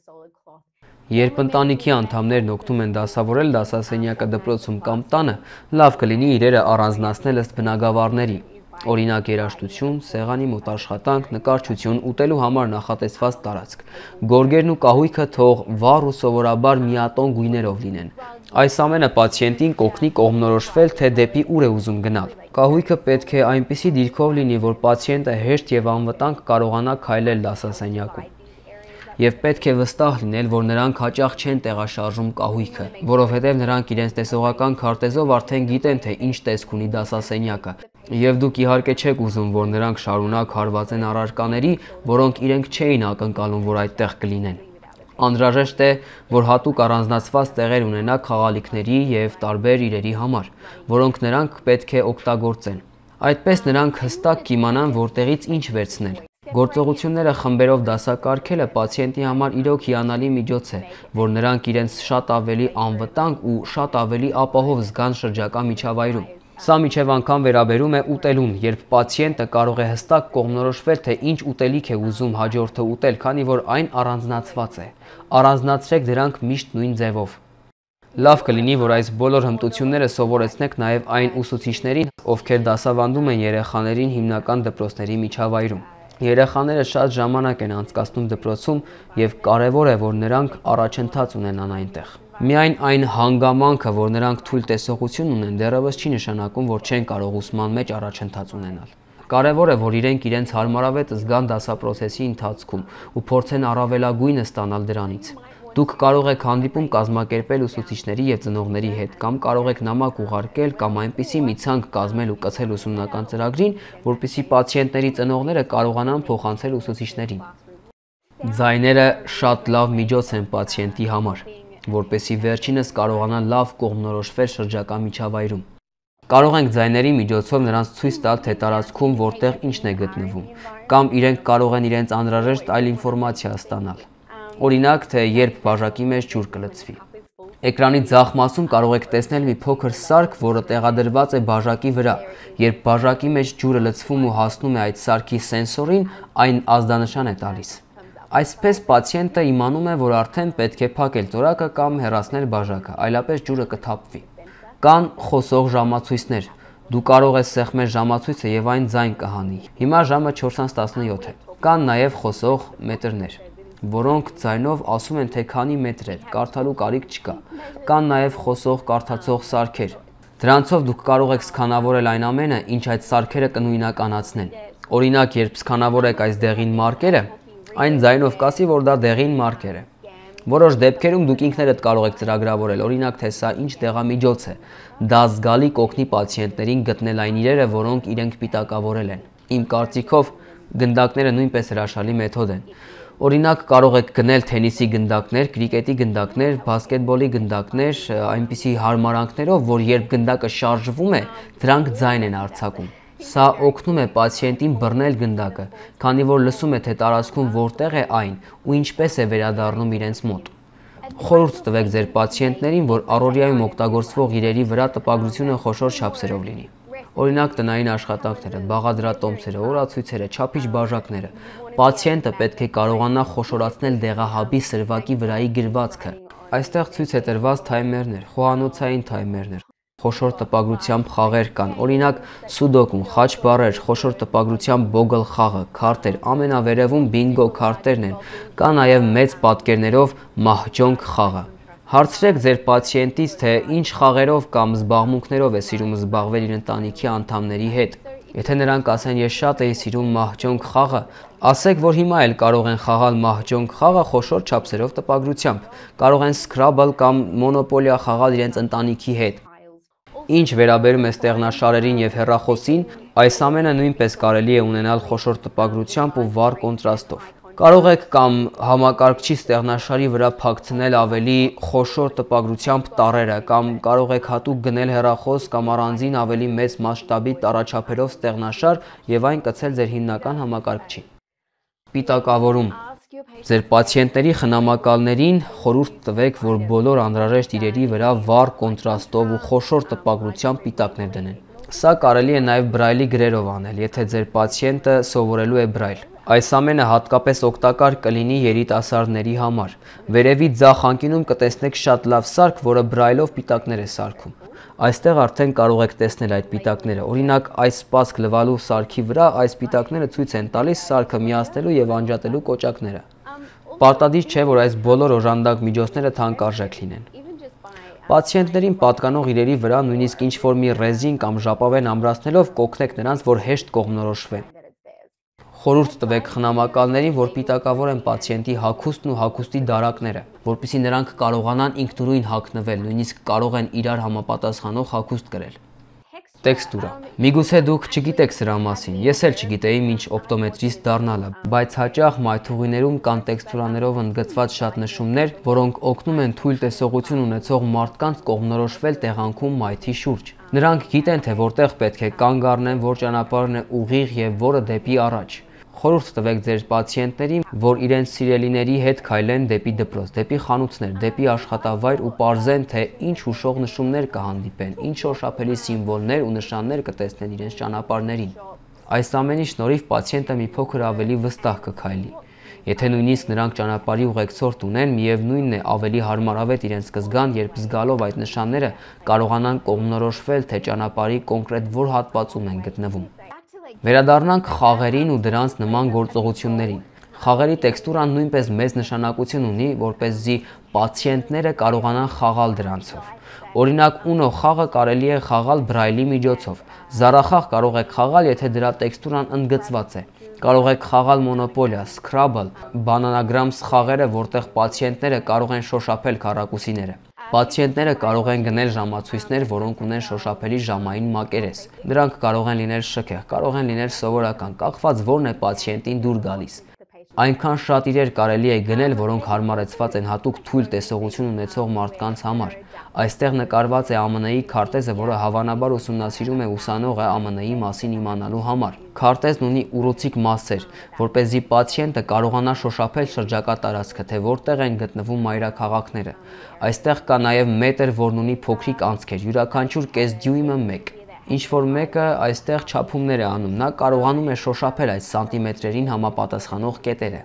Երբ ընտանիքի անդամներն օգնում են դասավորել դասասենյակը դպրոցում կամ տանը, լավ կլինի իրերը առանձնացնել ըստ բնագավառների, օրինակ երաժշտություն, սեղանի մոտ աշխատանք, նկարչություն, ուտելու համար նախատեսված տարածք։ Գորգերն ու կահույքը թող վառ ու սովորաբար միատոն գույներով լինեն։ Այս ամենը պացիենտին կօգնի կողմնորոշվել, թե դեպի ուր է ուզում գնալ։ Կահույքը պետք է այնպիսի դիրքով լինի, որ պացիենտը հեշտ և անվտանգ կարողանա քայլել դասասենյակում։ Եվ պետք է վստահ լինել, որ նրանք հաճախ չեն տեղաշարժում կահույքը, որովհետև նրանք իրենց տեսողական քարտեզով արդեն գիտեն, թե ինչ տեսք ունի դասասենյակը, եւ դուք իհարկե չեք ուզում, որ նրանք շարունակ հարվածեն առարկաների, որոնք իրենք չէին ակնկալում, որ այդտեղ կլինեն։ Անհրաժեշտ է, որ հատուկ առանձնացված տեղեր ունենաք խաղալիքների եւ տարբեր իրերի համար, որոնք նրանք պետք է օգտագործեն։ Այդպես նրանք հստակ կիմանան, որտեղից ինչ վերցնել։ Գործողությունները խմբերով դասակարգելը պացիենտի համար իրոք հիանալի միջոց է, որ նրանք իրենց շատ ավելի անվտանգ ու շատ ավելի ապահով զգան շրջակա միջավայրում։ Սա մինչև անգամ վերաբերում է ուտելուն, երբ պացիենտը կարող է հստակ կողմնորոշվել, թե ինչ ուտելիք է ուզում հաջորդը ուտել, քանի որ այն առանձնացված է։ Առանձնացրեք դրանք միշտ նույն ձևով։ Լավ կլինի, որ այս բոլոր հմտությունները սովորեցնեք նաև այն ուսուցիչներին, ովքեր դասավանդում են երեխաներին հիմնական դպրոցների միջավայրում։ Երեխաները շատ ժամանակ են անցկացնում դպրոցում և կարևոր է, որ նրանք առաջընթաց ունենան այնտեղ։ Միայն այն հանգամանքը, որ նրանք թույլ տեսողություն ունեն, դեռևս չի նշանակում, որ չեն կարող ուսման մեջ առաջընթաց ունենալ։ Կարևոր է, որ իրենք իրենց հարմարավետ զգան դասապրոցեսի ընթացքում ու փորձեն առավելագույնը ստանալ դրանից։ Դուք կարող եք հանդիպում կազմակերպել ուսուցիչների և ծնողների հետ, կամ կարող եք նամակ ուղարկել կամ այնպիսի մի ցանկ կազմել ու կցել ուսումնական ծրագրին, որպեսզի պացիենտների ծնողները կարողանան փոխանցել ուսուցիչներին։ Ձայները շատ լավ միջոց են պացիենտի համար, որպեսզի վերջինս կարողանա լավ կողմնորոշվել շրջակա միջավայրում։ Կարող ենք ձայների միջոցով նրանց ցույց տալ, թե տարածքում որտեղ ինչն է գտնվում, կամ իրենք կարող են իրենց անհրաժեշտ այլ ինֆորմացիա ստանալ։ Օրինակ, թե երբ բաժակի մեջ ջուր կլցվի։ Էկրանի ձախ մասում կարող եք տեսնել մի փոքր սարք, որը տեղադրված է բաժակի վրա։ Երբ բաժակի մեջ ջուրը լցվում ու հասնում է այդ սարքի սենսորին, այն ազդանշան է տալիս։ Այսպես պացիենտը իմանում է, որ արդեն պետք է փակել ծորակը կամ հեռացնել բաժակը, այլապես ջուրը կթափվի։ Կան խոսող ժամացույցներ։ Դու կարող ես սեղմել ժամացույցը եւ այն ձայն կհանի։ Հիմա ժամը չորս տասնյոթ է։ Կան նաեւ խոսող մետրներ, որոնք ձայնով ասում են, թե քանի մետր է, կարդալու կարիք չկա։ Կան նաև խոսող կարդացող սարքեր։ Դրանցով դուք կարող եք սկանավորել այն ամենը, ինչ այդ սարքերը կնույնականացնեն։ Օրինակ, երբ սկանավորեք այս դեղին մարկերը, այն ձայնով կասի, որ դա դեղին մարկեր է։ Որոշ դեպքերում դուք ինքներդ կարող եք ծրագրավորել, օրինակ, թե սա ինչ դեղամիջոց է։ Դա զգալի կօգնի պացիենտներին գտնել այն իրերը, որոնք իրենք պիտակավորել են։ Իմ կարծիքով գնդակները նույնպես հրաշալի մեթոդ են։ Օրինակ, կարող եք գնել թենիսի գնդակներ, կրիկետի գնդակներ, բասկետբոլի գնդակներ, այնպիսի հարմարանքներով, որ երբ գնդակը շարժվում է, դրանք ձայն են արձակում։ Սա օգնում է պացիենտին բռնել գնդակը, քանի որ լսում է, թե տարածքում որտեղ է այն ու ինչպես է վերադառնում իրենց մոտ։ Խորհուրդ տվեք ձեր պացիենտներին, որ առօրյայում օգտագործվող իրերի վրա տպագրությունը խոշոր չափսերով լինի։ Օրինակ, տնային աշխատանքները, բաղադրատոմսերը, օրացույցերը, չափիչ բաժակները։ Պացիենտը պետք է կարողանա խոշորացնել դեղահաբի սրվակի վրայի գրվածքը։ Այստեղ ցույց է տրված թայմերներ, խոհանոցային թայմերներ, խոշոր տպագրությամբ խաղեր կան, օրինակ սուդոկուն, խաչ բառեր, խոշոր տպագրությամբ բոգլ խաղը, քարտեր, ամենավերևում բինգո քարտերն են, կա նաև մեծ պատկերներով մահջոնգ խաղը։ Հարցրեք ձեր պացիենտից, թե ինչ խաղերով կամ զբաղմունքներով է սիրում զբաղվել իր ընտանիքի անդամների հետ։ Եթե նրանք ասեն, ես շատ էի սիրում մահջոնգ խաղը, ասեք, որ հիմա էլ կարող են խաղալ մահջոնգ խաղը խոշոր չափսերով տպագրությամբ, կարող են Scrabble կամ Monopoly խաղալ իրենց ընտանիքի հետ։ Ինչ վերաբերում է ստեղնաշարերին եւ հեռախոսին, այս ամենը նույնպես կարելի է ունենալ խոշոր տպագրությամբ ու վառ կոնտրաստով։ Կարող եք կամ համակարգչի ստեղնաշարի վրա փակցնել ավելի խոշոր տպագրությամբ տառերը, կամ կարող եք հատուկ գնել հեռախոս կամ առանձին ավելի մեծ մասշտաբի տառաչափերով ստեղնաշար եւ այն կցել ձեր հիմնական համակարգչին։ Պիտակավորում։ Ձեր պացիենտների խնամակալներին խորհուրդ տվեք, որ բոլոր անհրաժեշտ իրերի վրա վառ կոնտրաստով ու խոշոր տպագրությամբ պիտակներ դնեն։ Սա կարելի է նաև բրայլի գրերով անել, եթե ձեր պացիենտը սովորելու է բրայլ։ Այս ամենը հատկապես օգտակար կլինի երիտասարդների համար։ Վերևի ձախ անկյունում կտեսնեք շատ լավ սարք, որը բրայլով պիտակներ է սարքում։ Այստեղ արդեն կարող եք տեսնել այդ պիտակները։ Օրինակ, այս սպասք լվալու սարքի վրա այս պիտակները ցույց են տալիս սարքը միացնելու եւ անջատելու կոճակները։ Պարտադիր չէ, որ այս բոլոր օժանդակ միջոցները թանկարժեք լինեն։ Պացիենտներին պատկանող իրերի վրա նույնիսկ ինչ-որ մի ռեզին կամ ժապավեն ամրացնելով կօգնեք նրանց, որ հեշտ կողմնորոշվեն։ Խորհուրդ տվեք խնամակալներին, որ պիտակավորեն պացիենտի հագուստն ու հագուստի դարակները, որպեսզի նրանք կարողանան ինքնուրույն հագնվել, նույնիսկ կարող են իրար համապատասխանող հագուստ կրել։ Տեքստուրա։ Միգուցե դուք չգիտեք սրա մասին, ես էլ չգիտեի մինչ օպտոմետրիստ դառնալը, բայց հաճախ մայթուղիներում կան տեքստուրաներով ընդգծված շատ նշումներ, որոնք օգնում են թույլ տեսողություն ունեցող մարդկանց կողմնորոշվել տեղանքում մայթի շուրջ։ Նրանք գիտեն, թե որտեղ պետք է կանգ առնեն, որ ճանապարհն է ուղիղ եւ որը դեպի առաջ։ Խորհուրդ տվեք ձեր պացիենտներին, որ իրենց սիրելիների հետ քայլեն դեպի դպրոց, դեպի խանութներ, դեպի աշխատավայր ու պարզեն, թե ինչ հուշող նշումներ կհանդիպեն, ինչ շոշափելի սիմվոլներ ու նշաններ կտեսնեն իրենց ճանապարհներին։ Այս ամենի շնորհիվ պացիենտը մի փոքր ավելի վստահ կքայլի։ Եթե նույնիսկ նրանք ճանապարհի ուղեկցորդ ունեն, միևնույնն է, ավելի հարմարավետ իրենց կզգան, երբ զգալով այդ նշանները կարողանան կողմնորոշվել, թե ճանապարհի կոնկրետ որ հատվածում են գտնվում։ Վերադառնանք խաղերին ու դրանց նման գործողություններին։ Խաղերի տեքստուրան նույնպես մեծ նշանակություն ունի, որպեսզի պացիենտները կարողանան խաղալ դրանցով։ Օրինակ, Uno խաղը կարելի է խաղալ բրայլի միջոցով։ Զառախաղ կարող եք խաղալ, եթե դրա տեքստուրան ընդգծված է։ Կարող եք խաղալ Monopoly, Scrabble, Bananagrams խաղերը, որտեղ պացիենտները կարող են շոշափել քառակուսիները։ Պացիենտները կարող են գնել ժամացույցներ, որոնք ունեն շոշափելի ժամային մակերես։ Դրանք կարող են լինել շքեղ, կարող են լինել սովորական, կախված որն է պացիենտին դուր գալիս։ Այնքան շատ իրեր կարելի է գնել, որոնք հարմարեցված են հատուկ թույլ տեսողություն ունեցող մարդկանց համար։ Այստեղ նկարված է A M N-ի քարտեզը, որը հավանաբար ուսումնասիրում է ուսանողը A M N-ի մասին իմանալու համար։ Քարտեզն ունի ուռուցիկ մասեր, որպեսզի պացիենտը կարողանա շոշափել շրջակա տարածքը, թե որտեղ են գտնվում մայրաքաղաքները։ Այստեղ կա նաև մետր, որն ունի փոքրիկ անցքեր, յուրաքանչյուր կես դյույմը մեկ։ Ինչ որ մեկը այստեղ չափումներ է անում, նա կարողանում է շոշափել այս սանտիմետրերին համապատասխանող կետերը։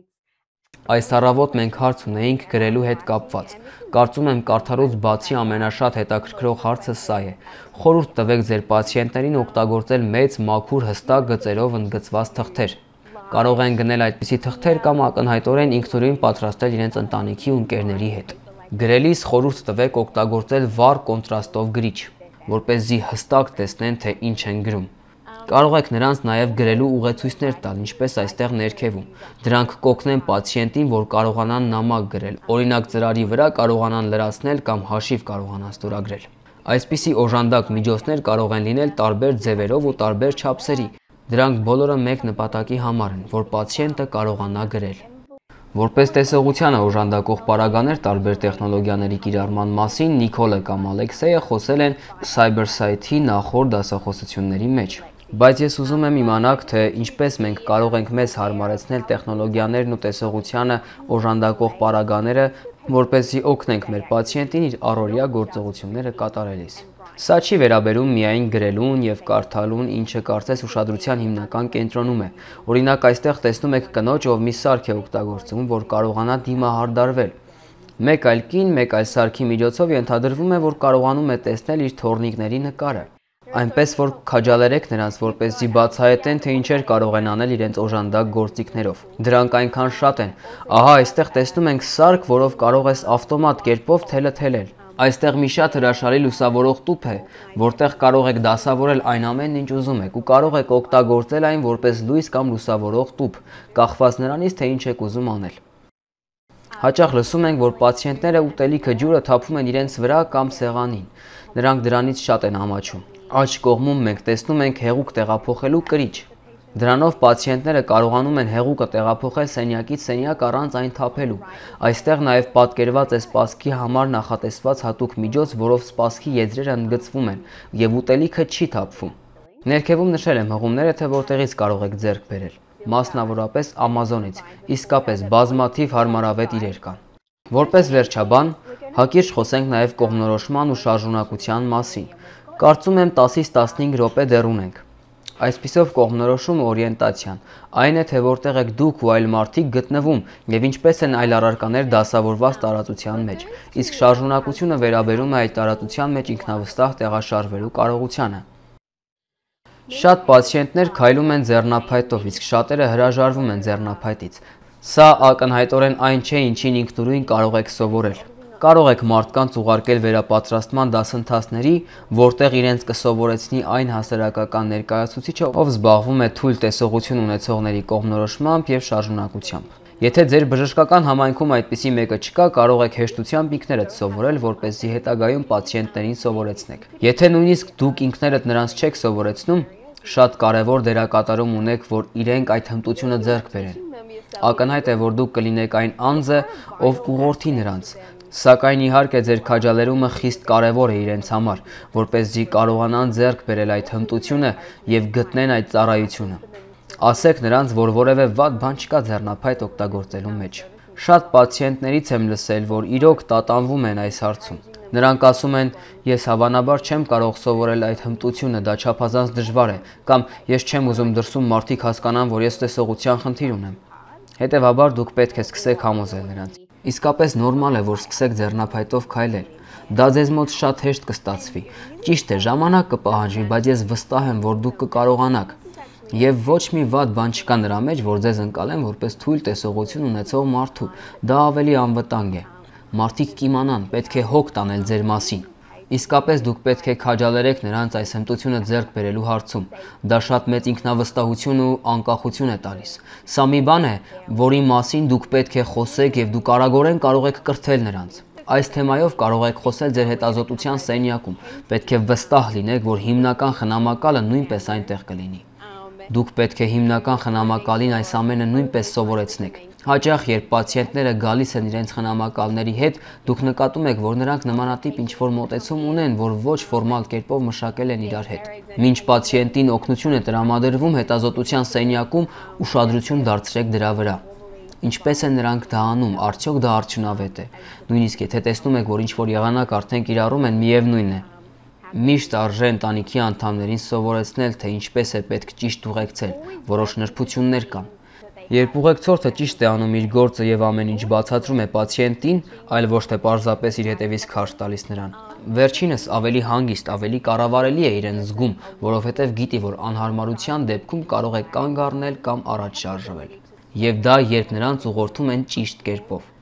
Այս առավոտ մենք հարց ունեինք գրելու հետ կապված։ Կարծում եմ կարդալուց բացի ամենաշատ հետաքրքրող հարցը սա է։ Խորհուրդ տվեք ձեր պացիենտներին օգտագործել մեծ, մաքուր, հստակ գծերով ընդգծված թղթեր։ Կարող են գնել այդպիսի թղթեր կամ ակնհայտորեն ինքնուրույն պատրաստել իրենց ընտանիքի ու ընկերների հետ։ Գրելիս խորհուրդ տվեք օգտագործել վառ կոնտրաստով գրիչ։ որպեսզի հստակ տեսնեն, թե ինչ են գրում։ Կարող եք նրանց նաև գրելու ուղեցույցներ տալ, ինչպես այստեղ ներքևում։ Դրանք կօգնեն պացիենտին, որ կարողանան նամակ գրել, օրինակ ծրարի վրա կարողանան լրացնել կամ հաշիվ կարողանան ստորագրել։ Այսպիսի օժանդակ միջոցներ կարող են լինել տարբեր ձևերով ու տարբեր չափսերի։ Դրանք բոլորը մեկ նպատակի համար են, որ պացիենտը կարողանա գրել։ Որպես տեսողությանը օժանդակող պարագաներ տարբեր տեխնոլոգիաների կիրառման մասին Նիկոլը կամ Ալեքսեյը խոսել են Cybersight-ի նախորդ դասախոսությունների մեջ։ Բայց ես ուզում եմ իմանաք, թե ինչպես մենք կարող ենք մեզ հարմարեցնել տեխնոլոգիաներն ու տեսողությանը օժանդակող պարագաները, որպեսզի օգնենք մեր պացիենտին իր առօրյա գործողությունները կատարելիս։ Սա չի վերաբերում միայն գրելուն եւ կարդալուն, ինչը կարծես ուշադրության հիմնական կենտրոնում է։ Օրինակ այստեղ տեսնում եք կնոջ, ով մի սարք է օգտագործում, որ կարողանա դիմահարդարվել։ Մեկ այլ կին, մեկ այլ սարքի միջոցով ենթադրվում է, որ կարողանում է տեսնել իր թոռնիկների նկարը։ Այնպես որ քաջալերեք նրանց, որպեսզի բացահայտեն, թե ինչեր կարող են անել իրենց օժանդակ գործիքներով։ Դրանք այնքան շատ են։ Ահա այստեղ տեսնում ենք սարք, որով կարող ես ավտոմատ կերպով թելը թելել։ Այստեղ մի շատ հրաշալի լուսավորող տուփ է, որտեղ կարող եք դասավորել այն ամենն, ինչ ուզում եք, ու կարող եք օգտագործել այն որպես լույս կամ լուսավորող տուփ, կախված նրանից, թե ինչ եք ուզում անել։ Հաճախ լսում ենք, որ պացիենտները ուտելիքը ջուրը թափում են իրենց վրա կամ սեղանին։ Նրանք դրանից շատ են ամաչում։ Աջ կողմում մենք տեսնում ենք հեղուկ տեղափոխելու կրիչ։ Դրանով պացիենտները կարողանում են հեղուկը տեղափոխել սենյակից սենյակ առանց այն թափելու։ Այստեղ նաև պատկերված է սպասքի համար նախատեսված հատուկ միջոց, որով սպասքի եզրերը ընդգծվում են եւ ուտելիքը չի թափվում։ Ներքևում նշել եմ հղումները, թե որտեղից կարող եք ձեռք բերել։ Մասնավորապես Amazon-ից, իսկապես բազմաթիվ հարմարավետ իրեր կան։ Որպես վերջաբան, հակիրճ խոսենք նաև կողմնորոշման ու շարժունակության մասին։ Կարծում եմ տասից տասնհինգ րոպե դեռ ունենք։ Այսպիսով կողմնորոշումը օրիենտացիան, այն է, թե որտեղ եք դուք ու այլ մարդիկ գտնվում եւ ինչպես են այլ առարկաներ դասավորված տարածության մեջ, իսկ շարժունակությունը վերաբերում է այդ տարածության մեջ ինքնավստահ տեղաշարժվելու կարողությանը։ Շատ պացիենտներ քայլում են ձեռնափայտով, իսկ շատերը հրաժարվում են ձեռնափայտից։ Սա ակնհայտորեն այն չէ, ինչին ինքնուրույն կարող եք սովորել։ Կարող եք մարդկանց ուղարկել վերապատրաստման դասընթացների, որտեղ իրենց կսովորեցնի այն հասարակական ներկայացուցիչը, ով զբաղվում է թույլ տեսողություն ունեցողների կողմնորոշմամբ եւ շարժունակությամբ։ Եթե ձեր բժշկական համայնքում այդպիսի մեկը չկա, կարող եք հեշտությամբ ինքներդ սովորել, որպեսզի հետագայում պացիենտներին սովորեցնեք։ Եթե նույնիսկ դուք ինքներդ նրանց չեք սովորեցնում, շատ կարևոր դերակատարում ունեք, որ իրենք այդ հմտությունը ձեռք բերեն։ Ակնհայտ է, որ դուք կլինեք այն անձը, ով կուղղորդի նրանց։ Սակայն իհարկե ձեր քաջալերումը խիստ կարևոր է իրենց համար, որպեսզի կարողանան ձեռք բերել այդ հմտությունը եւ գտնեն այդ ծառայությունը։ Ասեք նրանց, որ որևէ վատ բան չկա ձեռնափայտ օգտագործելու մեջ։ Շատ պացիենտներից եմ լսել, որ իրոք տատանվում են այս հարցում։ Նրանք ասում են, ես հավանաբար չեմ կարող սովորել այդ հմտությունը, դա չափազանց դժվար է, կամ ես չեմ ուզում դրսում մարդիկ հասկանան, որ ես տեսողության խնդիր ունեմ։ Հետևաբար դուք պետք է սկսեք համոզել նրանց։ Իսկապես նորմալ է, որ սկսեք ձեռնափայտով քայլել։ Դա ձեզ մոտ շատ հեշտ կստացվի։ Ճիշտ է, ժամանակ կպահանջվի, բայց ես վստահ եմ, որ դուք կկարողանաք։ Եվ ոչ մի վատ բան չկա նրա մեջ, որ ձեզ ընկալեն որպես թույլ տեսողություն ունեցող մարդու։ Դա ավելի անվտանգ է։ Մարդիկ կիմանան, պետք է հոգ տանել ձեր մասին։ Իսկապես դուք պետք է քաջալերեք նրանց այս հմտությունը ձեռք բերելու հարցում։ Դա շատ մեծ ինքնավստահություն ու անկախություն է տալիս։ Սա մի բան է, որի մասին դուք պետք է խոսեք եւ դուք արագորեն կարող եք կրթել նրանց։ Այս թեմայով կարող եք խոսել ձեր հետազոտության սենյակում։ Պետք է վստահ լինեք, որ հիմնական խնամակալը նույնպես այնտեղ կլինի։ Դուք պետք է հիմնական խնամակալին այս ամենը նույնպես սովորեցնեք։ Հաճախ երբ պացիենտները գալիս են իրենց խնամակալների հետ, դուք նկատում եք, որ նրանք նմանատիպ ինչ-որ մոտեցում ունեն, որ ոչ ֆորմալ կերպով մշակել են իրար հետ։ Մինչ պացիենտին օգնություն է տրամադրվում հետազոտության սենյակում, ուշադրություն դարձրեք դրա վրա։ Ինչպես են նրանք դա անում, արդյոք դա արդյունավետ է։ Նույնիսկ եթե տեսնում եք, որ ինչ-որ եղանակ արդեն կիրառում են, միևնույն է։ Միշտ արժե ընտանիքի անդամներին սովորեցնել, թե ինչպես է պետք ճիշտ ուղեկցել, որոշ նրբություններ կան։ Երբ ուղեկցորդը ճիշտ է անում իր գործը եւ ամեն ինչ բացատրում է պացիենտին, այլ ոչ թե պարզապես իր հետևից քարշ տալիս նրան, վերջինս ավելի հանգիստ, ավելի կառավարելի է իրեն զգում, որովհետեւ գիտի, որ անհարմարության դեպքում կարող է կանգ առնել կամ առաջ շարժվել։ Եվ դա երբ նրանց ուղղորդում են ճիշտ կերպով։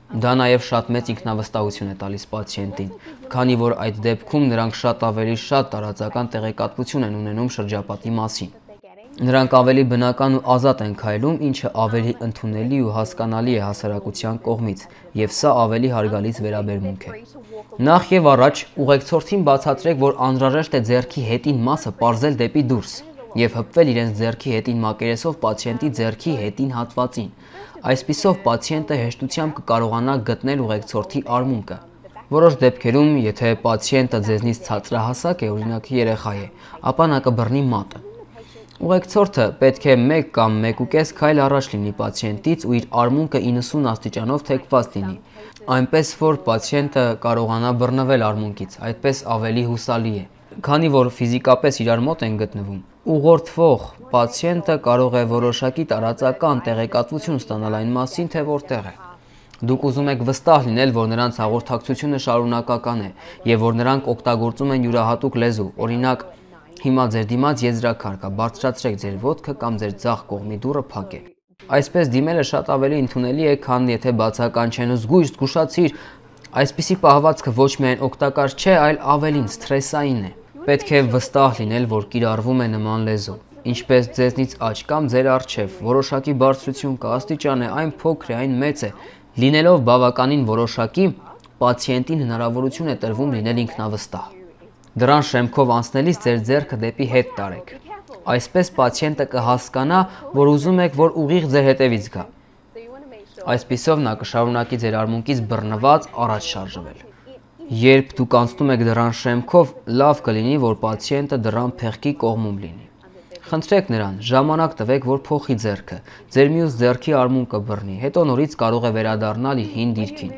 Դա նաև շատ մեծ ինքնավստահություն է տալիս պացիենտին, քանի որ այդ դեպքում նրանք շատ ավելի շատ տարածական տեղեկատվություն են ունենում շրջապատի մասին։ Նրանք ավելի բնական ու ազատ են քայլում, ինչը ավելի ընդունելի ու հասկանալի է հասարակության կողմից, եւ սա ավելի հարգալից վերաբերմունք է։ Նախ եւ առաջ ուղեկցորդին բացատրեք, որ անհրաժեշտ է ձեռքի հետին մասը պարզել դեպի դուրս եւ հպվել իրենց ձեռքի հետին մակերեսով պացիենտի ձեռքի հետին հատվածին։ Այսպիսով պացիենտը հեշտությամբ կկարողանա գտնել ուղեկցորդի արմունկը։ Որոշ դեպքերում, եթե պացիենտը ձեզնից ցածրահասակ է, օրինակ երեխա է, ապա նա կբռնի մատը։ Ուղեկցորդը պետք է մեկ կամ մեկ ու կես քայլ առաջ լինի պացիենտից ու իր արմունկը իննսուն աստիճանով թեքված լինի, այնպես որ պացիենտը կարողանա բռնվել արմունկից, այդպես ավելի հուսալի է։ Քանի որ ֆիզիկապես իրար մոտ են գտնվում, ուղղորդվող պացիենտը կարող է որոշակի տարածական տեղեկատվություն ստանալ այն մասին, թե որտեղ է։ Դուք ուզում եք վստահ լինել, որ նրանց հաղորդակցությունը շարունակական է եւ որ նրանք օգտագործում են յուրահատուկ լեզու, օրինակ հիմա ձեր դիմաց եզրաքար կա, բարձրացրեք ձեր ոտքը կամ ձեր ձախ կողմի դուռը փակ է։ Այսպես դիմելը շատ ավելի ընդունելի է, քան եթե բացական չեն ու զգույշ զգուշացիր։ Այսպիսի պահվածքը ոչ միայն օգտակար չէ, այլ ավելին սթրեսային է։ Պետք է վստահ լինել, որ կիրառվում է նման լեզու, ինչպես ձեզնից աջ կամ ձեր առջև, որոշակի բարձրություն կա, աստիճան է, այն փոքր է, այն մեծ է։ Լինելով բավականին որոշակի, պացիենտին հնարավորություն է տրվում լինել ինքնավստահ։ Դրան շեմքով անցնելիս ձեր ձեռքը դեպի հետ տարեք։ Այսպես պացիենտը կհասկանա, որ ուզում եք, որ ուղիղ ձեր հետևից գա։ Այսպիսով նա կշարունակի ձեր արմունկից բռնված առաջ շարժվել։ Երբ դուք անցնում եք դռան շեմքով, լավ կլինի, որ պացիենտը դռան փեղկի կողմում լինի։ Խնդրեք նրան, ժամանակ տվեք, որ փոխի ձեռքը, ձեր մյուս ձեռքի արմունկը բռնի, հետո նորից կարող է վերադառնալ իր հին դիրքին։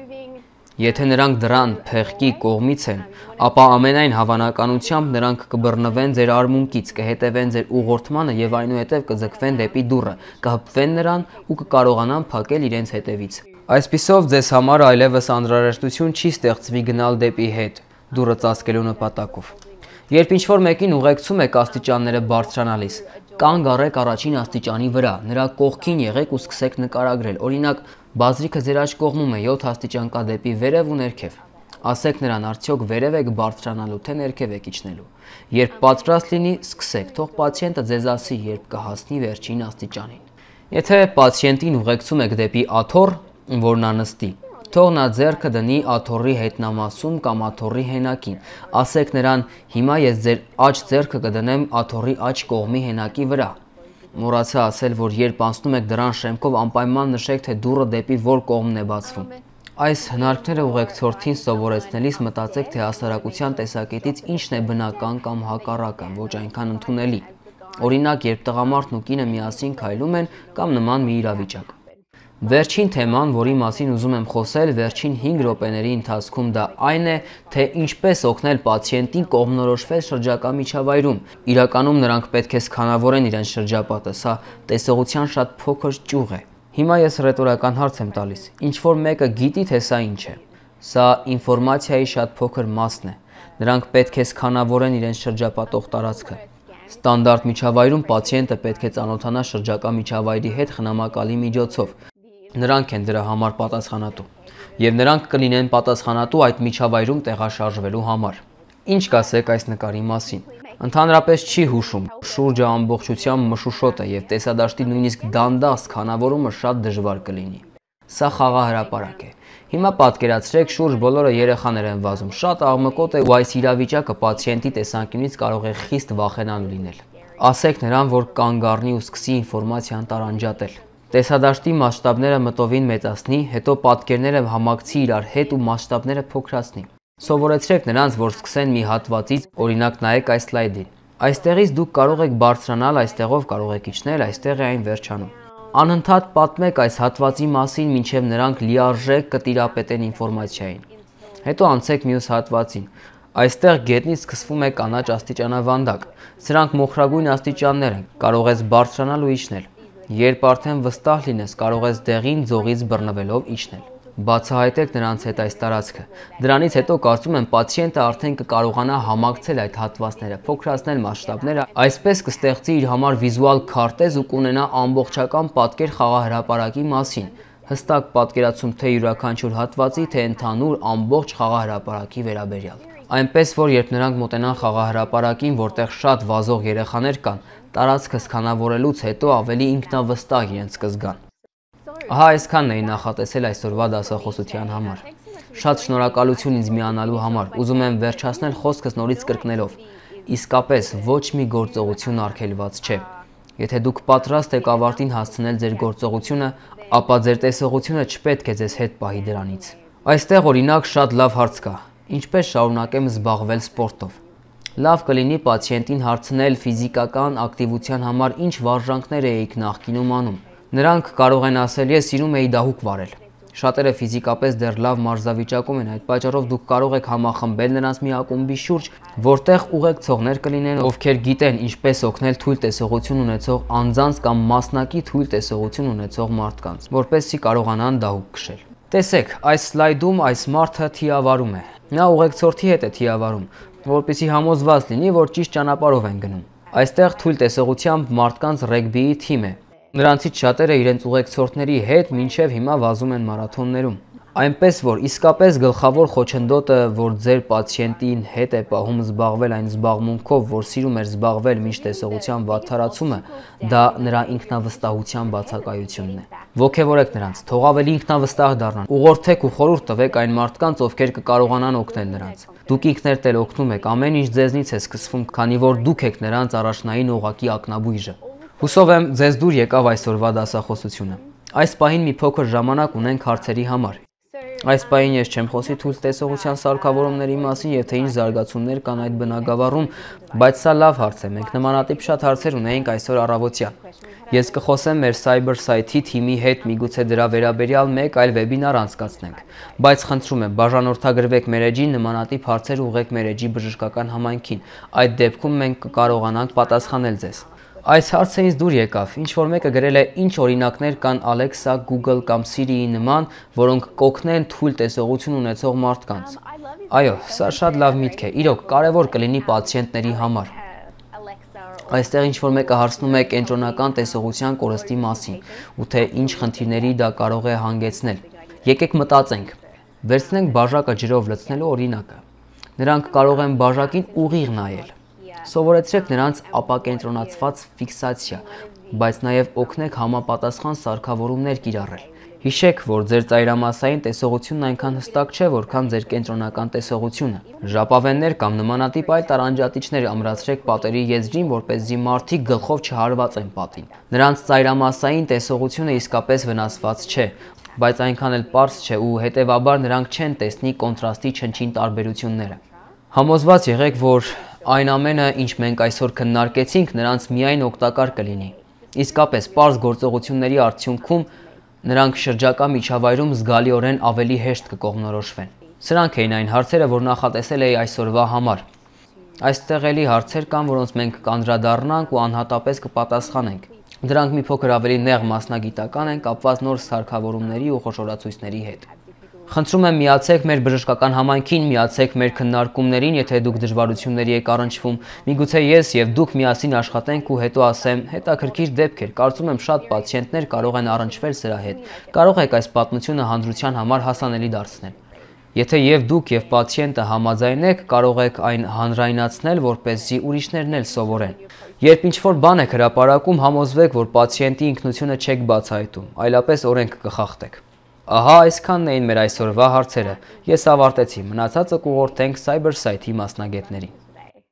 Եթե նրանք դռան փեղկի կողմից են, ապա ամենայն հավանականությամբ նրանք կբռնվեն ձեր արմունկից, կհետևեն ձեր ուղղորդմանը եւ այնուհետեւ կձգվեն դեպի դուռը, կհպվեն նրան ու կկարողանան փակել իրենց հետևից։ Այսպիսով ձեզ համար այլևս անհրաժեշտություն չի ստեղծվի գնալ դեպի հետ, դուռը ծածկելու նպատակով։ Երբ ինչ-որ մեկին ուղեկցում եք աստիճանները բարձրանալիս, կանգ առեք առաջին աստիճանի վրա, նրա կողքին եղեք ու սկսեք նկարագրել։ Օրինակ, բազրիքը ձեր աջ կողմում է, յոթ աստիճան կա դեպի վերև ու ներքև։ Ասեք նրան, արդյոք վերև եք բարձրանալու, թե ներքև եք իջնելու։ Երբ պատրաստ լինի, սկսեք, թող պացիենտը ձեզ ասի, երբ կհասնի վերջին աստիճանին։ Եթե պացիենտին ուղեկցում եք դեպի աթոռ, որ նա նստի, թող նա ձեռքը դնի աթոռի հետնամասում կամ աթոռի հենակին։ Ասեք նրան, հիմա ես ձեր աջ ձեռքը կդնեմ աթոռի աջ կողմի հենակի վրա։ Մոռացա ասել, որ երբ անցնում եք դռան շեմքով, անպայման նշեք, թե դուռը դեպի որ կողմն է բացվում։ Այս հնարքները ուղեկցորդին սովորեցնելիս մտածեք, թե հասարակության տեսակետից ինչն է բնական կամ հակառակը, ոչ այնքան ընդունելի։ Օրինակ, երբ տղամարդն ու կինը միասին քայլում են կամ նման մի իրավիճակ։ Վերջին թեման, որի մասին ուզում եմ խոսել վերջին հինգ րոպեների ընթացքում, դա այն է, թե ինչպես օգնել պացիենտին կողմնորոշվել շրջակա միջավայրում։ Իրականում նրանք պետք է սքանավորեն իրենց շրջապատը, սա տեսողության շատ փոքր ճյուղ է։ Հիմա ես ռետորական հարց եմ տալիս. ինչ որ մեկը գիտի, թե սա ինչ է։ Սա ինֆորմացիայի շատ փոքր մասն է։ Նրանք պետք է սքանավորեն իրենց շրջապատող տարածքը։ Ստանդարտ միջավայրում պացիենտը պետք է ծանոթանա շրջակա միջավայրի հետ խնամակալի միջոցով։ Նրանք են դրա համար պատասխանատու, եւ նրանք կլինեն պատասխանատու այդ միջավայրում տեղաշարժվելու համար։ Ինչ կասեք այս նկարի մասին։ Ընդհանրապես չի հուշում, շուրջը ամբողջությամբ մշուշոտ է եւ տեսադաշտի նույնիսկ դանդաղ սքանավորումը շատ դժվար կլինի։ Սա խաղահրապարակ է։ Հիմա պատկերացրեք, շուրջ բոլորը երեխաներ են վազում, շատ աղմկոտ է ու այս իրավիճակը պացիենտի տեսանկյունից կարող է խիստ վախենալու լինել։ Ասեք նրան, որ կանգ առնի ու սկսի ինֆորմացիան տարանջատել։ Տեսադաշտի մասշտաբները մտովին մեծացնի, հետո պատկերները համակցի իրար հետ ու մասշտաբները փոքրացնի։ Սովորեցրեք նրանց, որ սկսեն մի հատվածից, օրինակ նայեք այս սլայդին։ Այստեղից դուք կարող եք բարձրանալ, այստեղով կարող եք իջնել, այստեղ է այն վերջանում։ Անընդհատ պատմեք այս հատվածի մասին, մինչև նրանք լիարժեք կտիրապետեն ինֆորմացիային։ Հետո անցեք մյուս հատվածին։ Այստեղ գետնից սկսվում է կանաչ աստիճանավանդակ։ Սրանք մոխրագույն աստիճաններ են, կարող ես բարձրանալ ու իջնել։ Երբ արդեն վստահ լինես, կարող ես դեղին ձողից բռնվելով իջնել։ Բացահայտեք նրանց հետ այս տարածքը։ Դրանից հետո կարծում եմ պացիենտը արդեն կկարողանա համակցել այդ հատվածները, փոքրացնել մասշտաբները, այսպես կստեղծի իր համար վիզուալ քարտեզ ու կունենա ամբողջական պատկեր խաղահրապարակի մասին։ հստակ պատկերացում թե յուրաքանչյուր հատվածի, թե ընդհանուր ամբողջ խաղահրապարակի վերաբերյալ։ Այնպես որ երբ նրանք մոտենան խաղահրապարակին, որտեղ շատ վազող երեխաներ կան, տարածքը սքանավորելուց հետո ավելի ինքնավստահ իրենց կզգան։ Ահա այսքանն էի նախատեսել այսօրվա դասախոսության համար։ Շատ շնորհակալություն ինձ միանալու համար։ Ուզում եմ վերջացնել խոսքս նորից կրկնելով. իսկապես ոչ մի գործողություն արգելված չէ։ Եթե դուք պատրաստ եք ավարտին հասցնել ձեր գործողությունը, ապա ձեր տեսողությունը չպետք է ձեզ հետ պահի դրանից։ Այստեղ օրինակ շատ լավ հարց կա. ինչպես շարունակեմ զբաղվել սպորտով։ Լավ կլինի պացիենտին հարցնել ֆիզիկական ակտիվության համար ինչ վարժանքներ էիք նախկինում անում։ Նրանք կարող են ասել, ես սիրում էի դահուկ վարել։ Շատերը ֆիզիկապես դեռ լավ մարզավիճակում են, այդ պատճառով դուք կարող եք համախմբել նրանց մի ակումբի շուրջ, որտեղ ուղեկցողներ կլինեն, ովքեր գիտեն ինչպես օգնել թույլ տեսողություն ունեցող անձանց կամ մասնակի թույլ տեսողություն ունեցող մարդկանց, որպեսզի կարողանան դահուկ քշել։ Տեսեք, այս սլայդում այս մարդը թիավարում է։ Նա ուղեկցորդի հետ է թիավարում, որպեսզի համոզված լինի, որ ճիշտ ճանապարհով են գնում։ Այստեղ թույլ տեսողությամբ մարդկանց ռեգբիի թիմ է։ Նրանցից շատերը իրենց ուղեկցորդների հետ մինչև հիմա վազում են մարաթոններում։ Այնպես որ իսկապես գլխավոր խոչընդոտը, որ ձեր պացիենտին հետ է պահում զբաղվել այն զբաղմունքով, որ սիրում էր զբաղվել մինչ տեսողության վատթարացումը, դա նրա ինքնավստահության բացակայությունն է։ Ոգևորեք նրանց, թող ավելի ինքնավստահ դառնան։ Ուղղորդեք ու խորհուրդ տվեք այն մարդկանց, ովքեր կկարողանան օգնել նրանց։ Դուք ինքներդ էլ օգնում եք, ամեն ինչ ձեզնից է սկսվում, քանի որ դուք եք նրանց առաջնային օղակի ակնաբույժը։ Հուսով եմ ձեզ դուր եկավ այսօրվա դասախոսությունը։ Այս պահին մի փոքր ժամանակ ունենք հարցերի համար։ Այս պահին ես չեմ խոսի թույլ տեսողության սարքավորումների մասին եւ թե ինչ զարգացումներ կան այդ բնագավառում, բայց սա լավ հարց է։ Մենք նմանատիպ շատ հարցեր ունեինք այսօր առավոտյան։ Ես կխոսեմ մեր Cyber Site-ի թիմի հետ, միգուցե դրա վերաբերյալ մեկ այլ վեբինար անցկացնենք, բայց խնդրում եմ բաժանորդագրվեք մեր էջին, նմանատիպ հարցեր ուղղեք մեր էջի բժշկական համայնքին։ Այդ դեպքում մենք կկարողանանք պատասխանել ձեզ։ Այս հարցը ինձ դուր եկավ, ինչ որ մեկը գրել է ինչ օրինակներ կան Alexa, Google կամ Siri-ի նման, որոնք կօգնեն թույլ տեսողություն ունեցող մարդկանց։ Այո, սա շատ լավ միտք է, իրոք կարևոր կլինի պացիենտների համար։ Այստեղ ինչ որ մեկը հարցնում է կենտրոնական տեսողության կորստի մասին ու թե ինչ խնդիրների դա կարող է հանգեցնել։ Եկեք մտածենք։ Վերցնենք բաժակը ջրով լցնելու օրինակը։ Նրանք կարող են բաժակին ուղիղ նայել։ Սովորեցրեք նրանց ապակենտրոնացված ֆիքսացիա, բայց նաև օգնեք համապատասխան սարքավորումներ կիրառել։ Հիշեք, որ ձեր ծայրամասային տեսողությունն այնքան հստակ չէ, որքան ձեր կենտրոնական տեսողությունը։ Ժապավեններ կամ նմանատիպ այլ տարանջատիչներ ամրացրեք պատերի եզրին, որպեսզի մարդիկ գլխով չհարվածեն պատին։ Նրանց ծայրամասային տեսողությունը իսկապես վնասված չէ, բայց այնքան էլ պարզ չէ ու հետևաբար նրանք չեն տեսնի կոնտրաստի չնչին տարբերությունները։ Համոզված եղեք, որ այն ամենը, ինչ մենք այսօր քննարկեցինք, նրանց միայն օգտակար կլինի։ Իսկապես, պարզ գործողությունների արդյունքում նրանք շրջակա միջավայրում զգալիորեն ավելի հեշտ կկողմնորոշվեն։ Սրանք էին այն հարցերը, որ նախատեսել էի այսօրվա համար։ Այստեղ էլի հարցեր կան, որոնց մենք կանդրադառնանք ու անհատապես կպատասխանենք։ Դրանք մի փոքր ավելի նեղ մասնագիտական են, կապված նոր սարքավորումների ու խոշորացույցների հետ։ Խնդրում եմ միացեք մեր բժշկական համայնքին, միացեք մեր քննարկումներին, եթե դուք դժվարությունների եք առնչվում։ Միգուցե ես եւ դուք միասին աշխատենք ու հետո ասեմ, հետաքրքիր դեպք էր, կարծում եմ շատ պացիենտներ կարող են առնչվել սրա հետ։ Կարող եք այս պատմությունը հանրության համար հասանելի դարձնել։ Եթե եւ դուք եւ պացիենտը համաձայն եք, կարող եք այն հանրայնացնել, որպեսզի ուրիշներն էլ սովորեն։ Երբ ինչ-որ բան եք հրապարակում, համոզվեք, որ պացիենտի ինքնությունը չեք բացահայտում, այլապես օրենք կխախտեք։ Ահա այսքանն էին մեր այսօրվա հարցերը։ Ես ավարտեցի, մնացածը կուղղորդենք Cyber Site-ի մասնագետներին։